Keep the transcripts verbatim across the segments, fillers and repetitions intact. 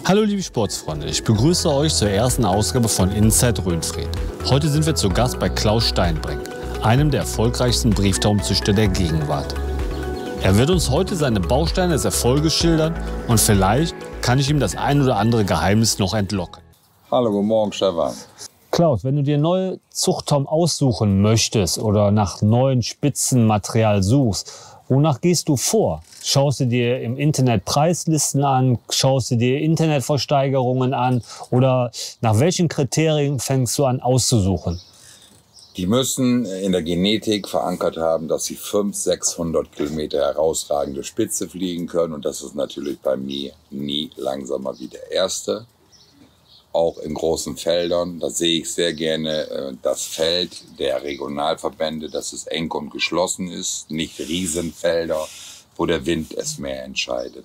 Hallo liebe Sportsfreunde, ich begrüße euch zur ersten Ausgabe von Inside Röhnfried. Heute sind wir zu Gast bei Klaus Steinbrink, einem der erfolgreichsten Brieftaubenzüchter der Gegenwart. Er wird uns heute seine Bausteine des Erfolges schildern und vielleicht kann ich ihm das ein oder andere Geheimnis noch entlocken. Hallo, guten Morgen Stefan. Klaus, wenn du dir neue Zuchttauben aussuchen möchtest oder nach neuen Spitzenmaterial suchst, wonach gehst du vor? Schaust du dir im Internet Preislisten an, schaust du dir Internetversteigerungen an oder nach welchen Kriterien fängst du an auszusuchen? Die müssen in der Genetik verankert haben, dass sie fünfhundert, sechshundert Kilometer herausragende Spitze fliegen können. Und das ist natürlich bei mir nie langsamer wie der erste. Auch in großen Feldern, da sehe ich sehr gerne das Feld der Regionalverbände, dass es eng und geschlossen ist, nicht Riesenfelder, wo der Wind es mehr entscheidet.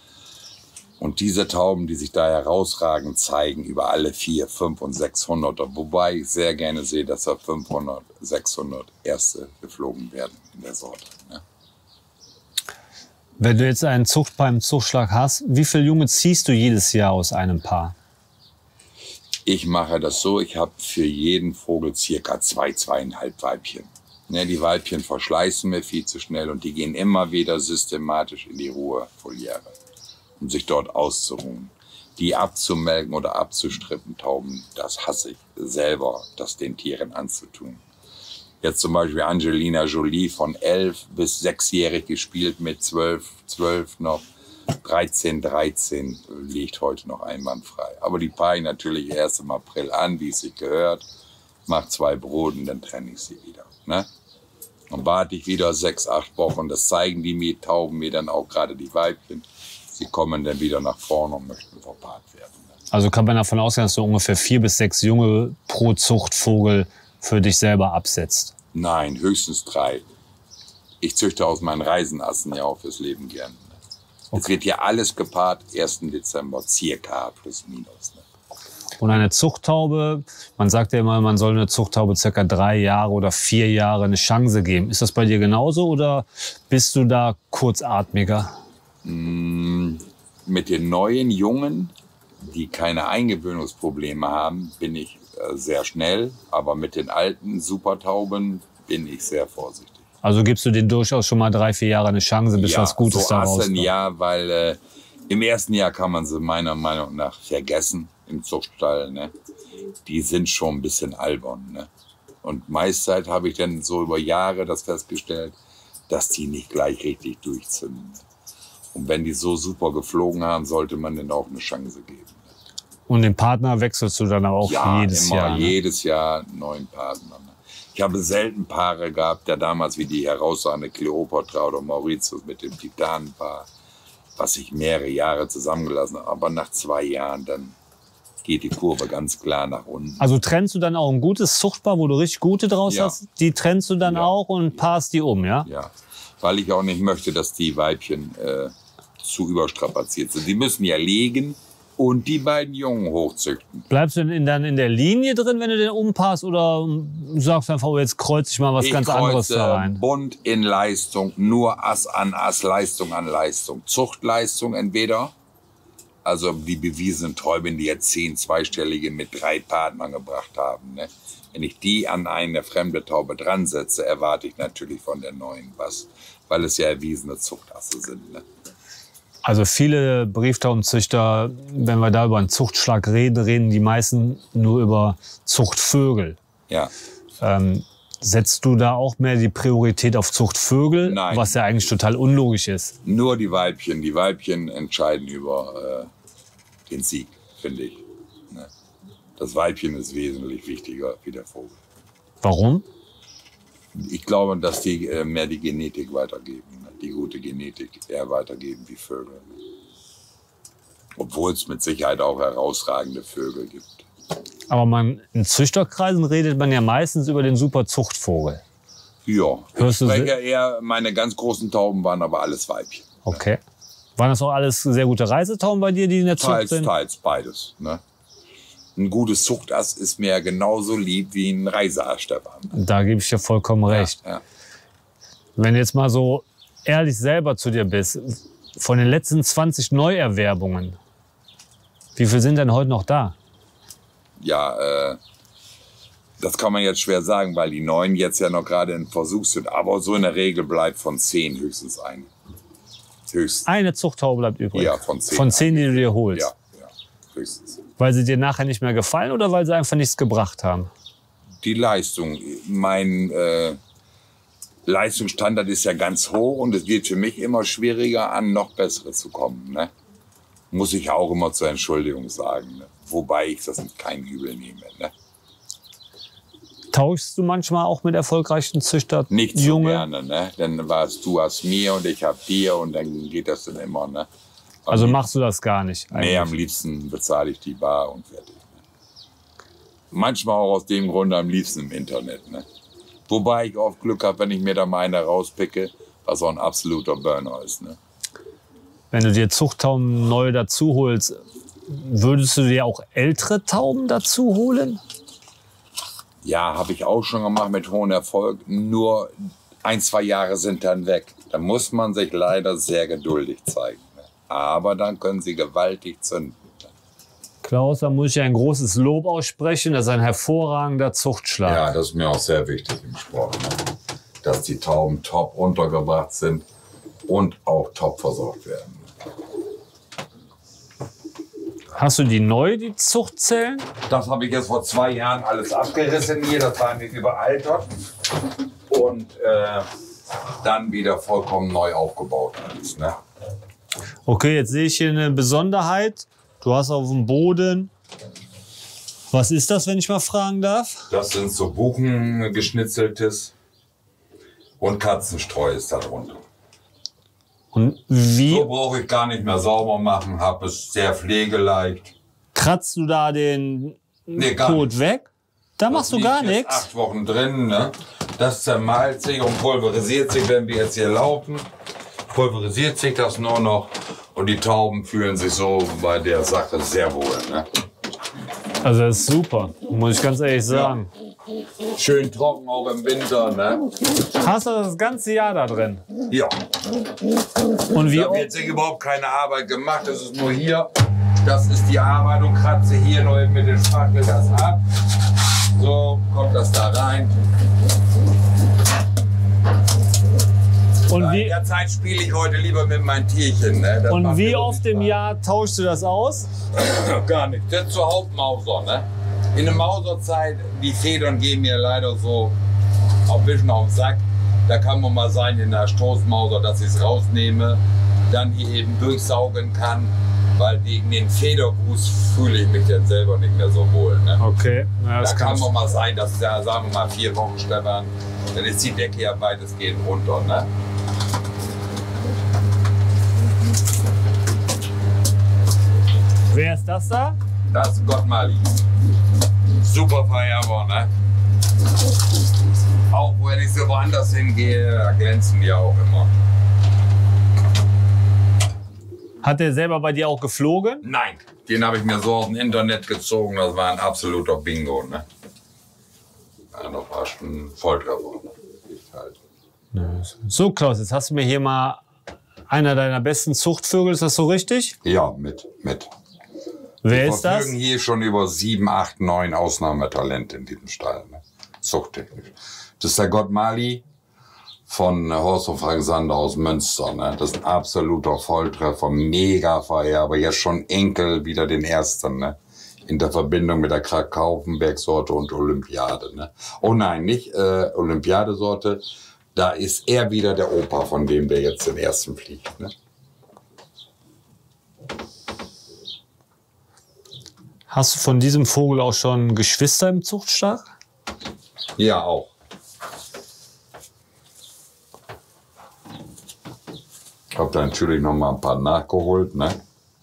Und diese Tauben, die sich da herausragend zeigen, über alle vier, fünf und sechshunderter, wobei ich sehr gerne sehe, dass da fünfhundert, sechshundert erste geflogen werden in der Sorte. Ne? Wenn du jetzt einen Zucht beim Zuchtschlag hast, wie viele Junge ziehst du jedes Jahr aus einem Paar? Ich mache das so, ich habe für jeden Vogel circa zwei, zweieinhalb Weibchen. Ne, die Weibchen verschleißen mir viel zu schnell und die gehen immer wieder systematisch in die Ruhevoliere, um sich dort auszuruhen. Die abzumelken oder abzustrippen, Tauben, das hasse ich selber, das den Tieren anzutun. Jetzt zum Beispiel Angelina Jolie von elf bis sechsjährig gespielt mit zwölf, zwölf noch. dreizehn, dreizehn liegt heute noch einwandfrei. Aber die paare ich natürlich erst im April an, wie es sich gehört. Mach zwei Broten, dann trenne ich sie wieder. Ne? Dann warte ich wieder sechs, acht Wochen. Das zeigen die mir, Tauben mir dann auch gerade die Weibchen. Sie kommen dann wieder nach vorne und möchten verpaart werden. Ne? Also kann man davon ausgehen, dass du ungefähr vier bis sechs Junge pro Zuchtvogel für dich selber absetzt? Nein, höchstens drei. Ich züchte aus meinen Reisenassen ja auch fürs Leben gern. Es wird hier alles gepaart, ersten Dezember, circa, plus minus. Ne? Und eine Zuchttaube, man sagt ja immer, man soll eine Zuchttaube circa drei Jahre oder vier Jahre eine Chance geben. Ist das bei dir genauso oder bist du da kurzatmiger? Mm, mit den neuen Jungen, die keine Eingewöhnungsprobleme haben, bin ich äh, sehr schnell. Aber mit den alten Supertauben bin ich sehr vorsichtig. Also gibst du denen durchaus schon mal drei, vier Jahre eine Chance, bis ja, was Gutes so daraus kommt. kommt? Ja, weil äh, im ersten Jahr kann man sie meiner Meinung nach vergessen im Zuchtstall. Ne? Die sind schon ein bisschen albern. Ne? Und meistzeit habe ich dann so über Jahre das festgestellt, dass die nicht gleich richtig durchzünden. Und wenn die so super geflogen haben, sollte man denen auch eine Chance geben. Ne? Und den Partner wechselst du dann auch ja, jedes immer, Jahr? Ne? jedes Jahr einen neuen Partner. Ne? Ich habe selten Paare gehabt, der damals wie die herausragende Kleopatra oder Mauritius mit dem Titanenpaar, was ich mehrere Jahre zusammengelassen habe. Aber nach zwei Jahren, dann geht die Kurve ganz klar nach unten. Also trennst du dann auch ein gutes Zuchtpaar, wo du richtig gute draus Ja. hast? Die trennst du dann Ja. auch und paarst die um, ja? Ja, weil ich auch nicht möchte, dass die Weibchen äh, zu überstrapaziert sind. Die müssen ja legen und die beiden Jungen hochzüchten. Bleibst du denn dann in der Linie drin, wenn du den umpaarst, oder sagst du einfach, oh, jetzt kreuze ich mal was Ich ganz anderes kreuze da rein? bunt in Leistung, nur Ass an Ass, Leistung an Leistung. Zuchtleistung entweder, also die bewiesenen Täuben, die jetzt zehn zweistellige mit drei Partnern gebracht haben. Ne? Wenn ich die an eine fremde Taube dran setze, erwarte ich natürlich von der neuen was, weil es ja erwiesene Zuchtasse sind. Ne? Also viele Brieftaubenzüchter, wenn wir da über einen Zuchtschlag reden, reden die meisten nur über Zuchtvögel. Ja. Ähm, setzt du da auch mehr die Priorität auf Zuchtvögel, Nein. was ja eigentlich total unlogisch ist? Nur die Weibchen. Die Weibchen entscheiden über äh, den Sieg, finde ich. Ne? Das Weibchen ist wesentlich wichtiger wie der Vogel. Warum? Ich glaube, dass die äh, mehr die Genetik weitergeben. Ne? Die gute Genetik eher weitergeben wie Vögel. Obwohl es mit Sicherheit auch herausragende Vögel gibt. Aber man, in Züchterkreisen redet man ja meistens über den super Zuchtvogel. Ja, ich Hörst du spreche se- eher, meine ganz großen Tauben waren aber alles Weibchen. Okay. Waren das auch alles sehr gute Reisetauben bei dir, die in der Zucht Teils, sind? teils, beides. Ne? Ein gutes Zuchtass ist mir genauso lieb wie ein Reiseass, Stefan. Da gebe ich dir vollkommen recht. Ja, ja. Wenn du jetzt mal so ehrlich selber zu dir bist, von den letzten zwanzig Neuerwerbungen, Wie viel sind denn heute noch da? Ja, äh, das kann man jetzt schwer sagen, weil die neuen jetzt ja noch gerade in Versuch sind. Aber so in der Regel bleibt von zehn höchstens eine. Höchstens. Eine Zuchttaube bleibt übrig? Ja, von zehn. Von zehn, die du dir holst? Ja, ja, höchstens. Weil sie dir nachher nicht mehr gefallen oder weil sie einfach nichts gebracht haben? Die Leistung. Mein äh, Leistungsstandard ist ja ganz hoch und es wird für mich immer schwieriger, an noch bessere zu kommen. Ne? Muss ich auch immer zur Entschuldigung sagen. Ne? Wobei ich das mit keinem Übel nehme. Ne? Tauschst du manchmal auch mit erfolgreichen Züchtern? Nicht so Junge? gerne, ne? Dann warst du hast mir und ich hab dir und dann geht das dann immer, ne? Also machst du das gar nicht? Nee, am liebsten bezahle ich die bar und fertig. Ne? Manchmal auch aus dem Grunde am liebsten im Internet, ne? Wobei ich oft Glück habe, wenn ich mir da mal eine rauspicke, was auch ein absoluter Burner ist, ne? Wenn du dir Zuchttauben neu dazu holst, würdest du dir auch ältere Tauben dazu holen? Ja, habe ich auch schon gemacht mit hohem Erfolg. Nur ein, zwei Jahre sind dann weg. Da muss man sich leider sehr geduldig zeigen. Ne? Aber dann können sie gewaltig zünden. Klaus, da muss ich ein großes Lob aussprechen. Das ist ein hervorragender Zuchtschlag. Ja, das ist mir auch sehr wichtig im Sport. Ne? Dass die Tauben top untergebracht sind und auch top versorgt werden. Hast du die neu, die Zuchtzellen? Das habe ich jetzt vor zwei Jahren alles abgerissen hier. Das war mir überaltert. Und äh, dann wieder vollkommen neu aufgebaut alles. Ne? Okay, jetzt sehe ich hier eine Besonderheit. Du hast auf dem Boden. Was ist das, wenn ich mal fragen darf? Das sind so Buchen geschnitzeltes und Katzenstreu ist da drunter. Und wie So brauche ich gar nicht mehr sauber machen, habe es sehr pflegeleicht. kratzt du da den Nee, gar Kot nicht. weg? Da machst Das du gar liegt jetzt nichts. Acht Wochen drin, ne? Das zermalt sich und pulverisiert sich, wenn wir jetzt hier laufen. Pulverisiert sich das nur noch und die Tauben fühlen sich so bei der Sache sehr wohl. Ne? Also das ist super, muss ich ganz ehrlich sagen. Schön trocken auch im Winter. Ne? Hast du das ganze Jahr da drin? Ja, Und wie da wird sich überhaupt keine Arbeit gemacht. Das ist nur hier. Das ist die Arbeit und kratze hier noch mit dem Spachtel das ab. So kommt das da rein. und In wie, der Zeit spiele ich heute lieber mit meinem Tierchen. Ne? Das und macht wie mir oft wirklich im Spaß. Jahr tauschst du das aus? Gar nicht. Das ist zur Hauptmauser. Ne? In der Mauserzeit, die Federn gehen mir leider so ein bisschen auf den Sack. Da kann man mal sein in der Stoßmauser, dass ich es rausnehme, dann hier eben durchsaugen kann, weil wegen den Federruß fühle ich mich dann selber nicht mehr so wohl. Ne? Okay, ja, Da das kann kann man mal sein, dass ja, sagen wir mal vier Wochen, Stefan, dann ist die Decke ja weitestgehend runter. Ne? Wer ist das da? Das ist Gott Mali. Super Vererber, ne? Auch wenn ich so woanders hingehe, da glänzen die auch immer. Hat der selber bei dir auch geflogen? Nein, den habe ich mir so aus dem Internet gezogen, das war ein absoluter Bingo, ne? Ja, das war schon ein Volltreffer. Halt. So Klaus, jetzt hast du mir hier mal einer deiner besten Zuchtvögel, ist das so richtig? Ja, mit, mit. Wer Wir ist das? verfügen hier schon über sieben, acht, neun Ausnahmetalente in diesem Stall, ne? Zuchttechnisch. Das ist der Gott Mali von Horst und Frank Sander aus Münster. Ne? Das ist ein absoluter Volltreffer, mega Vererber. Jetzt schon Enkel wieder den ersten, ne? In der Verbindung mit der Krakaupenberg-Sorte und Olympiade. Ne? Oh nein, nicht äh, Olympiade-Sorte. Da ist er wieder der Opa, von dem der jetzt den ersten fliegt. Ne? Hast du von diesem Vogel auch schon Geschwister im Zuchtstall? Ja, auch. Ich habe da natürlich noch mal ein paar nachgeholt. Ne?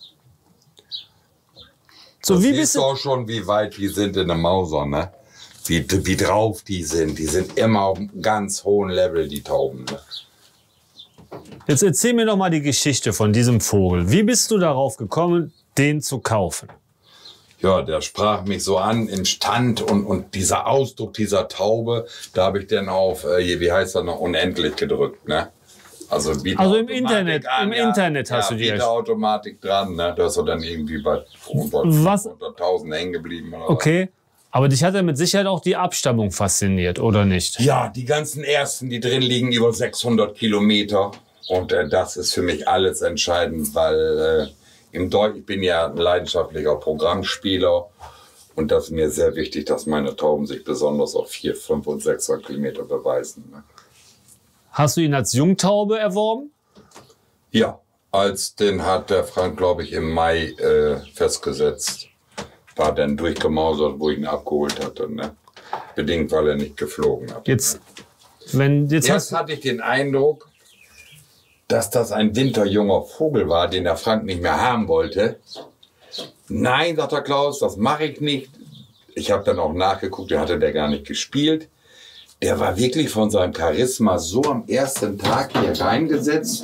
So, Das wie siehst bist du du? auch schon, wie weit die sind in der Mauser, ne? Wie, wie drauf die sind. Die sind immer auf einem ganz hohen Level, die Tauben. Ne? Jetzt erzähl mir doch mal die Geschichte von diesem Vogel. Wie bist du darauf gekommen, den zu kaufen? Ja, der sprach mich so an im Stand und, und dieser Ausdruck dieser Taube, da habe ich dann auf, äh, wie heißt das noch, unendlich gedrückt, ne? Also, also im Internet, an, im ja, Internet hast ja, du die. Bieterautomatik dran, ne? Da ist er dann irgendwie bei hunderttausend hängen geblieben. Oder okay. Was? Aber dich hat ja mit Sicherheit auch die Abstammung fasziniert, oder nicht? Ja, die ganzen ersten, die drin liegen, über sechshundert Kilometer. Und äh, das ist für mich alles entscheidend, weil äh, im Deutsch, ich bin ja ein leidenschaftlicher Programmspieler. Und das ist mir sehr wichtig, dass meine Tauben sich besonders auf vier, fünf und sechshundert Kilometer beweisen. Ne? Hast du ihn als Jungtaube erworben? Ja, als den hat der Frank, glaube ich, im Mai äh, festgesetzt. War dann durchgemausert, wo ich ihn abgeholt hatte. Ne? Bedingt, weil er nicht geflogen hat. Jetzt, wenn, jetzt Erst hatte ich den Eindruck, dass das ein winterjunger Vogel war, den der Frank nicht mehr haben wollte. Nein, sagt der Klaus, das mache ich nicht. Ich habe dann auch nachgeguckt, der hatte der gar nicht gespielt. Der war wirklich von seinem Charisma so am ersten Tag hier reingesetzt.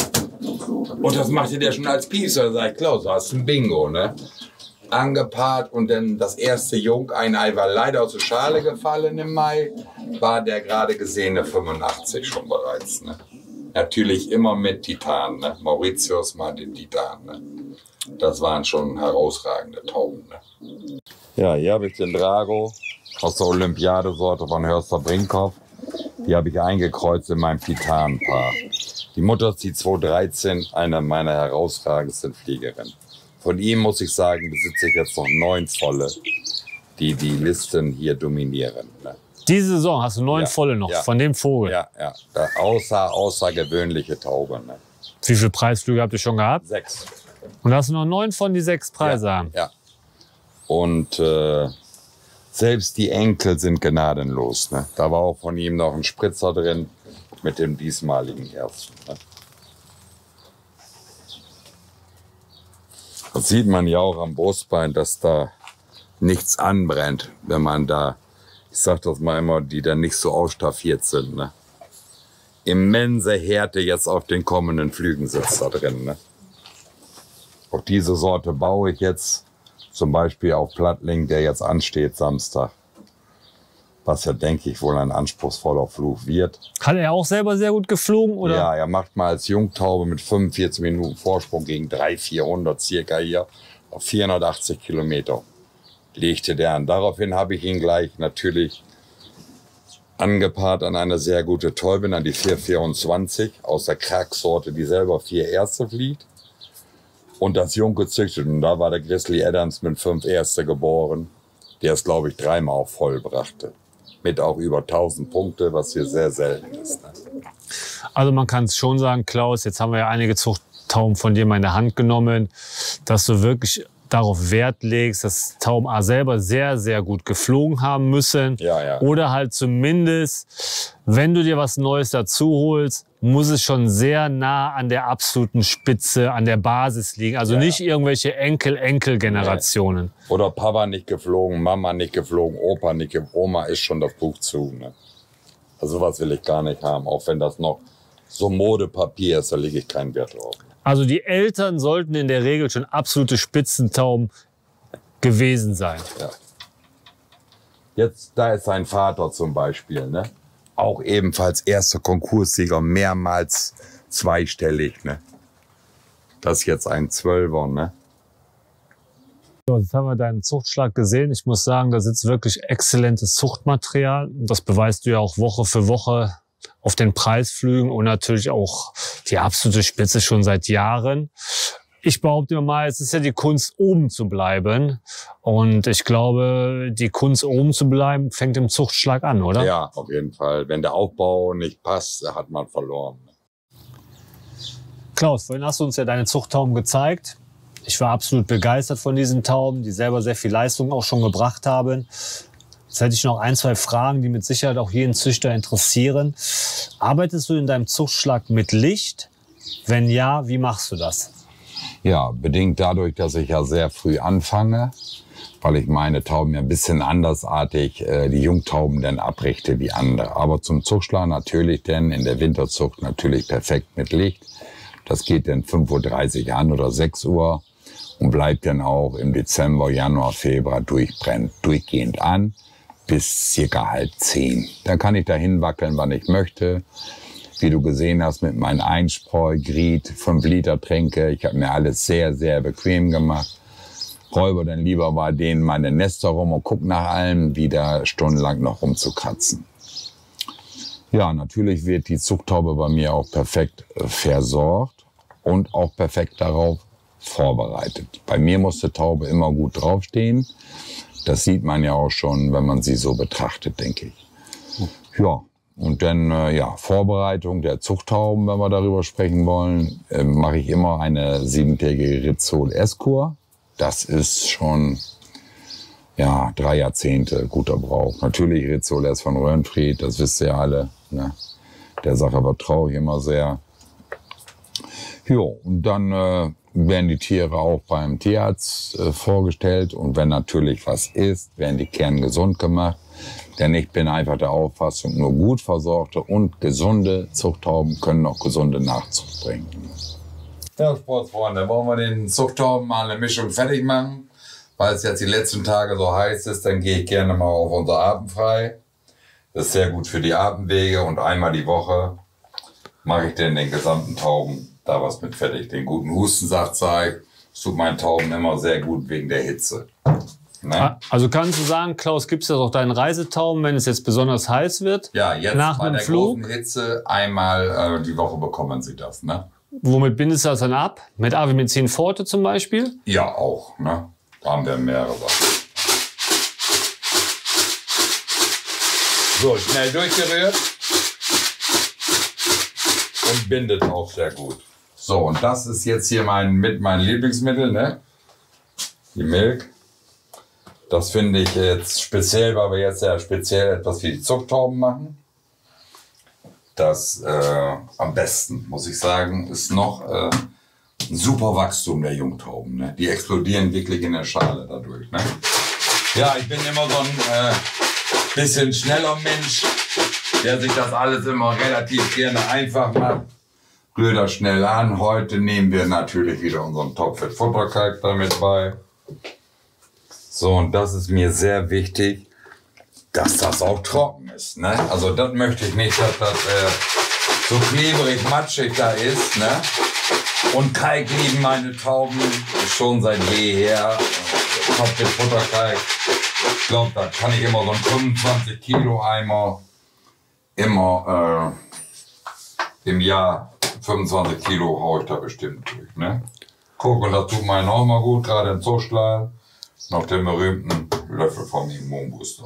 Und das machte der schon als Piepser. Da sag ich, Klaus, du hast ein Bingo, ne? Angepaart und dann das erste Jung, ein Ei war leider aus der Schale gefallen im Mai, war der gerade gesehene fünfundachtzig schon bereits. Ne? Natürlich immer mit Titan, ne? Mauritius mal den Titan. Ne? Das waren schon herausragende Tauben. Ne? Ja, hier habe ich den Drago aus der Olympiadesorte von Hörster Brinkhoff. Die habe ich eingekreuzt in meinem Titanpaar. Die Mutter ist die zweitausenddreizehn, eine meiner herausragendsten Fliegerinnen. Von ihm, muss ich sagen, besitze ich jetzt noch neun volle, die die Listen hier dominieren. Ne? Diese Saison hast du neun ja, volle noch, ja. Von dem Vogel? Ja, ja. Außer, außergewöhnliche Taube. Ne? Wie viele Preisflüge habt ihr schon gehabt? Sechs. Und hast du noch neun von die sechs Preise ja, haben? Ja. Und äh, selbst die Enkel sind gnadenlos. Ne? Da war auch von ihm noch ein Spritzer drin mit dem diesmaligen ersten. Ne? Das sieht man ja auch am Brustbein, dass da nichts anbrennt, wenn man da, ich sag das mal immer, die da nicht so ausstaffiert sind. Ne? Immense Härte jetzt auf den kommenden Flügen sitzt da drin. Ne? Auch diese Sorte baue ich jetzt zum Beispiel auf Plattling, der jetzt ansteht Samstag. Was ja, denke ich, wohl ein anspruchsvoller Flug wird. Hat er auch selber sehr gut geflogen, oder? Ja, er macht mal als Jungtaube mit fünfundvierzig Minuten Vorsprung gegen dreihundert, vierhundert circa hier auf vierhundertachtzig Kilometer. Legte der an. Daraufhin habe ich ihn gleich natürlich angepaart an eine sehr gute Täubin, an die vier vierundzwanzig aus der Krack-Sorte, die selber vier Erste fliegt. Und das Jung gezüchtet. Und da war der Grizzly Adams mit fünf Erste geboren, der es, glaube ich, dreimal auch voll brachte. Mit auch über tausend Punkte, was hier sehr selten ist. Ne? Also man kann es schon sagen, Klaus, jetzt haben wir ja einige Zuchttauben von dir mal in der Hand genommen, dass du wirklich darauf Wert legst, dass Tauben A selber sehr, sehr gut geflogen haben müssen. Ja, ja. Oder halt zumindest, wenn du dir was Neues dazu holst, muss es schon sehr nah an der absoluten Spitze, an der Basis liegen. Also ja, nicht ja. irgendwelche Enkel-Enkel-Generationen. Nee. Oder Papa nicht geflogen, Mama nicht geflogen, Opa nicht geflogen, Oma ist schon das Buch zu. Ne? Also sowas will ich gar nicht haben, auch wenn das noch so Modepapier ist, da lege ich keinen Wert drauf. Also die Eltern sollten in der Regel schon absolute Spitzentauben gewesen sein. Ja. Jetzt, da ist sein Vater zum Beispiel, ne? Auch ebenfalls erster Konkurssieger, mehrmals zweistellig, ne? Das ist jetzt ein Zwölfer, ne? So, jetzt haben wir deinen Zuchtschlag gesehen. Ich muss sagen, da sitzt wirklich exzellentes Zuchtmaterial. Das beweist du ja auch Woche für Woche auf den Preisflügen und natürlich auch die absolute Spitze schon seit Jahren. Ich behaupte mal, es ist ja die Kunst, oben zu bleiben. Und ich glaube, die Kunst, oben zu bleiben, fängt im Zuchtschlag an, oder? Ja, auf jeden Fall. Wenn der Aufbau nicht passt, hat man verloren. Klaus, vorhin hast du uns ja deine Zuchttauben gezeigt. Ich war absolut begeistert von diesen Tauben, die selber sehr viel Leistung auch schon gebracht haben. Jetzt hätte ich noch ein, zwei Fragen, die mit Sicherheit auch jeden Züchter interessieren. Arbeitest du in deinem Zuchtschlag mit Licht? Wenn ja, wie machst du das? Ja, bedingt dadurch, dass ich ja sehr früh anfange, weil ich meine Tauben ja ein bisschen andersartig, äh, die Jungtauben dann abrichte wie andere. Aber zum Zuchtschlag natürlich denn in der Winterzucht natürlich perfekt mit Licht. Das geht dann fünf Uhr dreißig an oder sechs Uhr und bleibt dann auch im Dezember, Januar, Februar durchbrennt, durchgehend an bis circa halb zehn. Dann kann ich dahin wackeln, wann ich möchte. wie du gesehen hast, mit meinem Einspreu, Griet, fünf Liter Tränke. Ich habe mir alles sehr, sehr bequem gemacht. Räuber dann lieber bei denen meine Nester rum und guck nach allem, wieder stundenlang noch rumzukratzen. Ja, natürlich wird die Zuchttaube bei mir auch perfekt äh, versorgt und auch perfekt darauf vorbereitet. Bei mir muss die Taube immer gut draufstehen. Das sieht man ja auch schon, wenn man sie so betrachtet, denke ich. Ja, und dann äh, ja, Vorbereitung der Zuchttauben, wenn wir darüber sprechen wollen, äh, mache ich immer eine siebentägige Rizol-Esskur. Das ist schon ja, drei Jahrzehnte guter Brauch. Natürlich Rizol S von Röhrenfried, das wisst ihr alle. Ne? Der Sache vertraue ich immer sehr. Jo, und dann äh, werden die Tiere auch beim Tierarzt äh, vorgestellt. Und wenn natürlich was ist, werden die kerngesund gemacht. Denn ich bin einfach der Auffassung, nur gut versorgte und gesunde Zuchttauben können auch gesunde Nachzucht bringen. Ja, Sportsfreunde, wollen wir den Zuchttauben mal eine Mischung fertig machen? Weil es jetzt die letzten Tage so heiß ist, dann gehe ich gerne mal auf unser Atemfrei. Das ist sehr gut für die Atemwege und einmal die Woche mache ich denn den gesamten Tauben da was mit fertig. Den guten Hustensaft zeige. Das tut meinen Tauben immer sehr gut wegen der Hitze. Ne? Also kannst du sagen, Klaus, gibst du das auch deinen Reisetauben, wenn es jetzt besonders heiß wird? Ja, jetzt nach bei einem der Flug? großen Hitze einmal äh, die Woche bekommen sie das. Ne? Womit bindest du das dann ab? Mit Avimecin Forte zum Beispiel? Ja, auch. Ne? Da haben wir mehrere Sachen. So, schnell durchgerührt. Und bindet auch sehr gut. So, und das ist jetzt hier mein, mit mein Lieblingsmittel, ne? Die Milch. Das finde ich jetzt speziell, weil wir jetzt ja speziell etwas für die Zuchttauben machen. Das äh, am besten, muss ich sagen, ist noch äh, ein super Wachstum der Jungtauben. Ne? Die explodieren wirklich in der Schale dadurch. Ne? Ja, ich bin immer so ein äh, bisschen schneller Mensch, der sich das alles immer relativ gerne einfach macht. Rührt das schnell an. Heute nehmen wir natürlich wieder unseren Topfit Futterkalk damit bei. So, und das ist mir sehr wichtig, dass das auch trocken ist. Ne? Also das möchte ich nicht, dass das äh, so klebrig, matschig da ist. Ne? Und Kalk lieben meine Tauben schon seit jeher. Topfit Futterkalk. Ich glaube, da kann ich immer so einen fünfundzwanzig Kilo Eimer immer äh, im Jahr fünfundzwanzig Kilo haue ich da bestimmt durch. Ne? Guck, und das tut meinen auch mal gut, gerade im Zuchtstall. Noch den berühmten Löffel vom Immunbooster.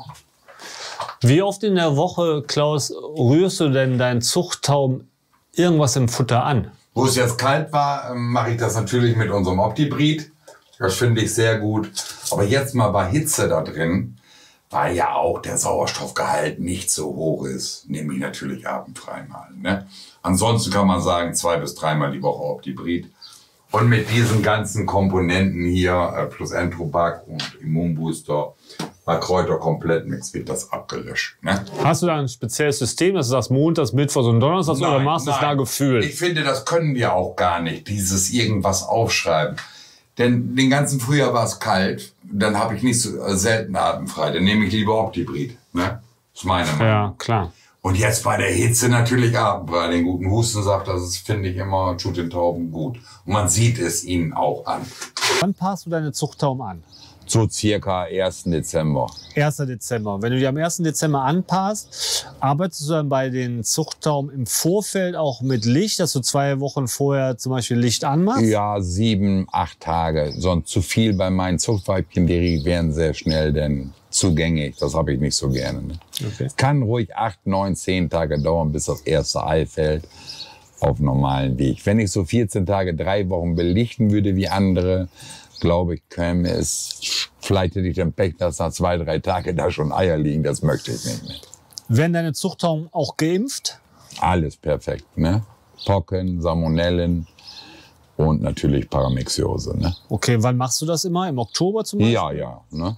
Wie oft in der Woche, Klaus, rührst du denn deinen Zuchttauben irgendwas im Futter an? Wo es jetzt kalt war, mache ich das natürlich mit unserem Optibrid. Das finde ich sehr gut. Aber jetzt mal bei Hitze da drin, weil ja auch der Sauerstoffgehalt nicht so hoch ist, nehme ich natürlich abendfrei mal. Ne? Ansonsten kann man sagen, zwei bis dreimal die Woche Optibrid. Und mit diesen ganzen Komponenten hier, plus Enterobac und Immunbooster, bei Kräuter-Komplettmix wird das abgelöscht. Ne? Hast du da ein spezielles System, dass du das montags, mittwochs und donnerstags oder machst du es da gefühlt? Ich finde, das können wir auch gar nicht, dieses irgendwas aufschreiben. Denn den ganzen Frühjahr war es kalt, dann habe ich nicht so äh, selten atemfrei. Dann nehme ich lieber Optibrid. Ne? Das ist meine Meinung. Ja, klar. Und jetzt bei der Hitze natürlich atemfrei. Den guten Hustensaft, das ist, finde ich immer, tut den Tauben gut. Und man sieht es ihnen auch an. Wann passt du deine Zuchttauben an? So circa ersten Dezember. ersten Dezember. Wenn du die am ersten Dezember anpasst, arbeitest du dann bei den Zuchttauben im Vorfeld auch mit Licht, dass du zwei Wochen vorher zum Beispiel Licht anmachst? Ja, sieben, acht Tage. Sonst zu viel bei meinen Zuchtweibchen, die werden sehr schnell dann zugänglich. Das habe ich nicht so gerne. Ne? Okay. Kann ruhig acht, neun, zehn Tage dauern, bis das erste Ei fällt auf normalen Weg. Wenn ich so vierzehn Tage, drei Wochen belichten würde wie andere, glaube ich, käme es, vielleicht hätte ich den Pech, dass nach zwei, drei Tagen da schon Eier liegen. Das möchte ich nicht mehr. Werden deine Zuchttauben auch geimpft? Alles perfekt, ne? Pocken, Salmonellen und natürlich Paramexiose, ne? Okay, wann machst du das immer? Im Oktober zum Beispiel? Ja, ja, ne?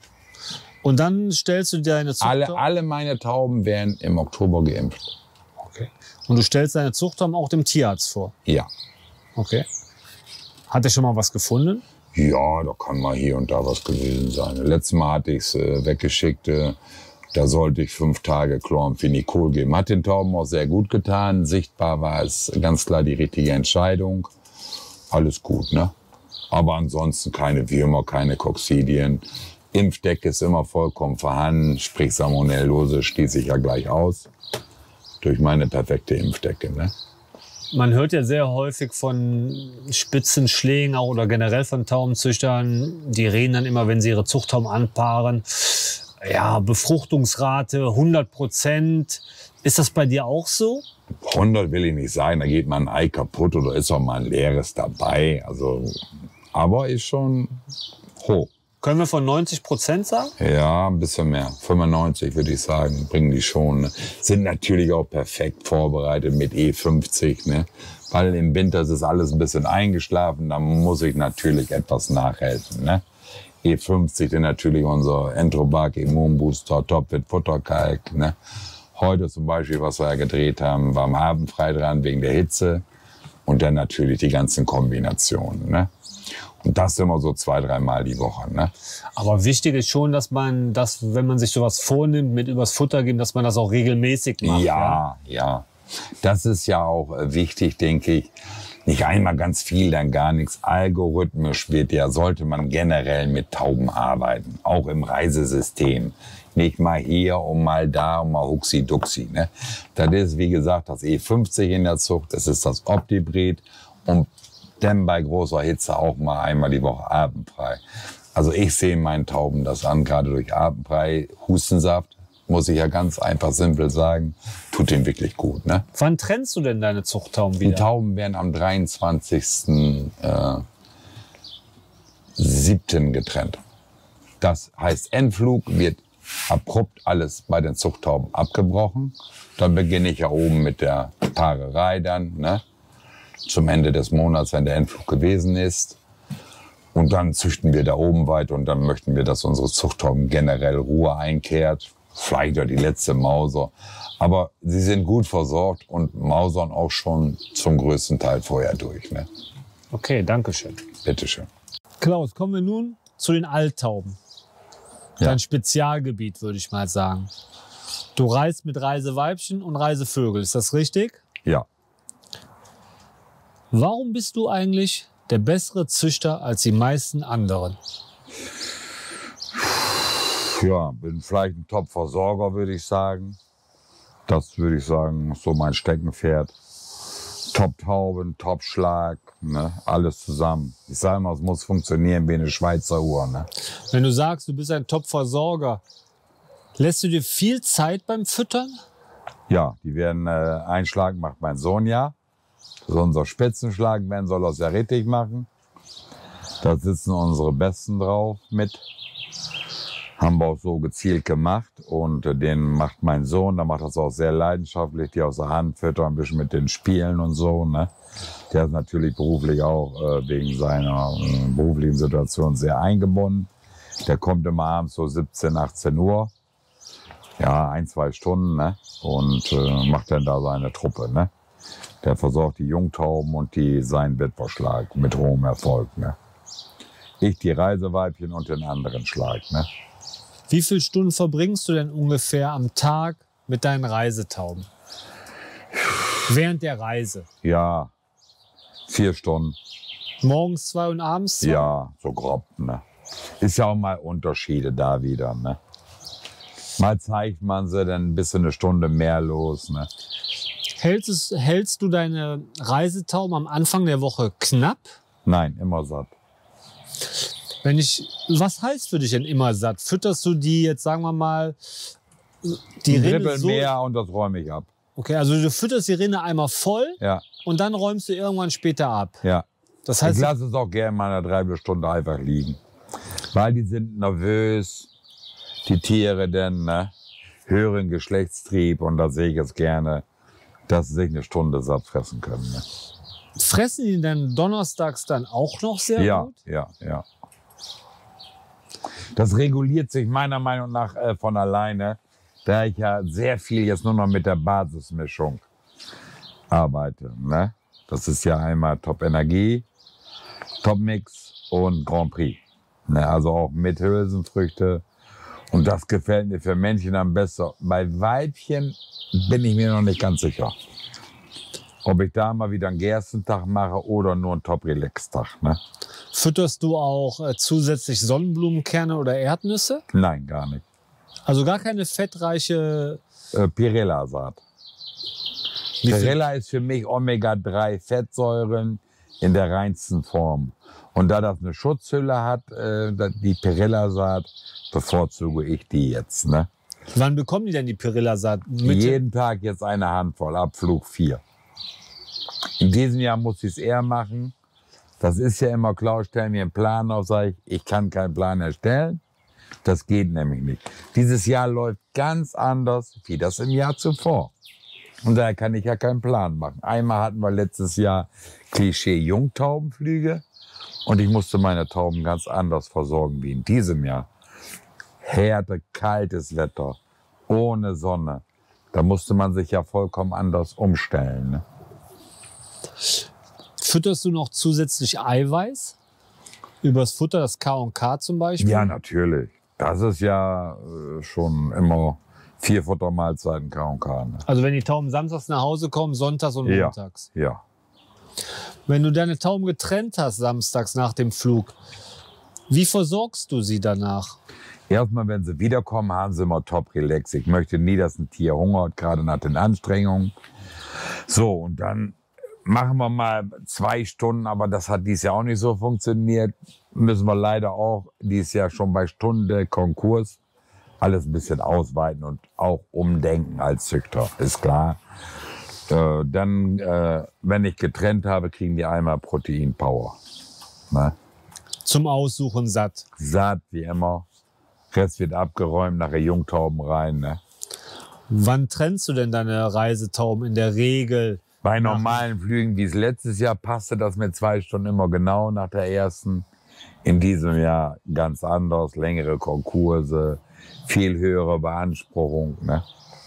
Und dann stellst du deine Zuchttauben... Alle, alle meine Tauben werden im Oktober geimpft. Okay. Und du stellst deine Zuchttauben auch dem Tierarzt vor? Ja. Okay. Hat er schon mal was gefunden? Ja, da kann mal hier und da was gewesen sein. Letztes Mal hatte ich es äh, weggeschickt. Äh, Da sollte ich fünf Tage Chloramphenicol geben. Hat den Tauben auch sehr gut getan. Sichtbar war es ganz klar die richtige Entscheidung. Alles gut, ne? Aber ansonsten keine Würmer, keine Kokzidien. Impfdecke ist immer vollkommen vorhanden. Sprich Salmonellose schließe ich ja gleich aus. Durch meine perfekte Impfdecke, ne? Man hört ja sehr häufig von Spitzenschlägen auch oder generell von Taubenzüchtern. Die reden dann immer, wenn sie ihre Zuchttauben anpaaren, ja, Befruchtungsrate hundert Prozent. Ist das bei dir auch so? hundert will ich nicht sagen, da geht mal ein Ei kaputt oder ist auch mal ein leeres dabei. Also, aber ist schon hoch. Können wir von neunzig Prozent sagen? Ja, ein bisschen mehr. fünfundneunzig würde ich sagen, bringen die schon. Ne? Sind natürlich auch perfekt vorbereitet mit E fünfzig. Ne? Weil im Winter ist alles ein bisschen eingeschlafen, da muss ich natürlich etwas nachhelfen. Ne? E fünfzig ist natürlich unser Enterobac Immunbooster, Topfit Futterkalk. Ne? Heute zum Beispiel, was wir ja gedreht haben, war am Abend frei dran wegen der Hitze. Und dann natürlich die ganzen Kombinationen. Ne? Und das immer so zwei, dreimal die Woche. Ne? Aber wichtig ist schon, dass man das, wenn man sich sowas vornimmt, mit übers Futter geben, dass man das auch regelmäßig macht. Ja, ja. ja. Das ist ja auch wichtig, denke ich. Nicht einmal ganz viel, dann gar nichts. Algorithmisch wird ja, sollte man generell mit Tauben arbeiten. Auch im Reisesystem. Nicht mal hier und mal da und mal huxi-duxi. Ne? Das ist, wie gesagt, das E fünfzig in der Zucht. Das ist das Optibred. Und dann bei großer Hitze auch mal einmal die Woche abendfrei. Also ich sehe meinen Tauben das an, gerade durch abendfrei. Hustensaft, muss ich ja ganz einfach simpel sagen, tut denen wirklich gut. Ne? Wann trennst du denn deine Zuchttauben wieder? Die Tauben werden am dreiundzwanzigsten siebten getrennt. Das heißt, Endflug wird abrupt alles bei den Zuchttauben abgebrochen. Dann beginne ich ja oben mit der Paarerei dann, ne? Zum Ende des Monats, wenn der Endflug gewesen ist. Und dann züchten wir da oben weiter und dann möchten wir, dass unsere Zuchttauben generell Ruhe einkehrt. Vielleicht auch die letzte Mauser. Aber sie sind gut versorgt und mausern auch schon zum größten Teil vorher durch. Ne? Okay, danke schön. Bitteschön. Klaus, kommen wir nun zu den Alttauben. Ja. Dein Spezialgebiet, würde ich mal sagen. Du reist mit Reiseweibchen und Reisevögel, ist das richtig? Ja. Warum bist du eigentlich der bessere Züchter als die meisten anderen? Ja, bin vielleicht ein Top-Versorger, würde ich sagen. Das würde ich sagen, ist so mein Steckenpferd. Top-Tauben, Top-Schlag, ne? Alles zusammen. Ich sage mal, es muss funktionieren wie eine Schweizer Uhr. Ne? Wenn du sagst, du bist ein Top-Versorger, lässt du dir viel Zeit beim Füttern? Ja, die werden, äh, einen Schlag macht mein Sohn ja. Das ist unser Spitzenschlag, Ben soll das ja richtig machen. Da sitzen unsere Besten drauf mit. Haben wir auch so gezielt gemacht und äh, den macht mein Sohn, der macht das auch sehr leidenschaftlich, die aus der Hand füttern, ein bisschen mit den Spielen und so. Ne? Der ist natürlich beruflich auch äh, wegen seiner äh, beruflichen Situation sehr eingebunden. Der kommt immer abends so siebzehn, achtzehn Uhr, ja, ein, zwei Stunden, ne? Und äh, macht dann da seine Truppe. Ne? Der versorgt die Jungtauben und die seinen Witwerschlag mit hohem Erfolg. Ne? Ich die Reiseweibchen und den anderen Schlag. Ne? Wie viele Stunden verbringst du denn ungefähr am Tag mit deinen Reisetauben? Während der Reise? Ja, vier Stunden. Morgens zwei und abends zwei? Ja, so grob. Ne? Ist ja auch mal Unterschiede da wieder. Ne? Mal zeigt man sie, dann bist du eine Stunde mehr los. Ne? Hältst, es, hältst du deine Reisetauben am Anfang der Woche knapp? Nein, immer satt. Wenn ich, was heißt für dich denn immer satt? Fütterst du die jetzt, sagen wir mal, die Rinne Dribbel so? mehr und das räume ich ab. Okay, also du fütterst die Rinne einmal voll Ja, und dann räumst du irgendwann später ab. ja. Das Ich heißt, lasse es auch gerne mal eine Dreiviertelstunde einfach liegen. Weil die sind nervös, die Tiere denn, ne? Höheren Geschlechtstrieb und da sehe ich es gerne, dass sie sich eine Stunde satt fressen können. Ne? fressen die denn donnerstags dann auch noch sehr Ja, gut? ja, ja. Das reguliert sich meiner Meinung nach äh, von alleine, da ich ja sehr viel jetzt nur noch mit der Basismischung arbeite. Ne? Das ist ja einmal Top Energie, Top Mix und Grand Prix. Ne? Also auch mit Hülsenfrüchte Und das gefällt mir für Männchen am besten. Bei Weibchen bin ich mir noch nicht ganz sicher. Ob ich da mal wieder einen Gerstentag mache oder nur einen Top-Relax-Tag. Ne? Fütterst du auch äh, zusätzlich Sonnenblumenkerne oder Erdnüsse? Nein, gar nicht. Also gar keine fettreiche... Äh, Pirella-Saat. Wie viel- Pirella ist für mich Omega drei Fettsäuren in der reinsten Form. Und da das eine Schutzhülle hat, äh, die Pirella-Saat, bevorzuge ich die jetzt. Ne? Wann bekommen die denn die Pirella-Saat? Mitte- Jeden Tag jetzt eine Handvoll, ab Flug vier. In diesem Jahr muss ich es eher machen. Das ist ja immer klar, stellen mir einen Plan auf, sage ich, ich kann keinen Plan erstellen. Das geht nämlich nicht. Dieses Jahr läuft ganz anders wie das im Jahr zuvor. Und daher kann ich ja keinen Plan machen. Einmal hatten wir letztes Jahr Klischee-Jungtaubenflüge und ich musste meine Tauben ganz anders versorgen wie in diesem Jahr. Härte, kaltes Wetter, ohne Sonne. Da musste man sich ja vollkommen anders umstellen. Ne? Fütterst du noch zusätzlich Eiweiß? Übers Futter, das K und K zum Beispiel? Ja, natürlich. Das ist ja äh, schon immer vier Futtermahlzeiten K und K. Ne? Also wenn die Tauben samstags nach Hause kommen, sonntags und Ja. montags. Ja. Wenn du deine Tauben getrennt hast samstags nach dem Flug, wie versorgst du sie danach? Erstmal, wenn sie wiederkommen, haben sie immer top relax. Ich möchte nie, dass ein Tier hungert, gerade nach den Anstrengungen. So, und dann machen wir mal zwei Stunden, aber das hat dieses Jahr auch nicht so funktioniert. Müssen wir leider auch dieses Jahr schon bei Stunde Konkurs alles ein bisschen ausweiten und auch umdenken als Züchter, ist klar. Äh, dann, äh, wenn ich getrennt habe, kriegen die einmal Protein-Power. Ne? Zum Aussuchen satt. Saat wie immer. Rest wird abgeräumt, nachher Jungtauben rein. Ne? Wann trennst du denn deine Reisetauben in der Regel? Bei normalen Flügen, wie es letztes Jahr passte, das mit zwei Stunden immer genau nach der ersten. In diesem Jahr ganz anders, längere Konkurse, viel höhere Beanspruchung. Ne?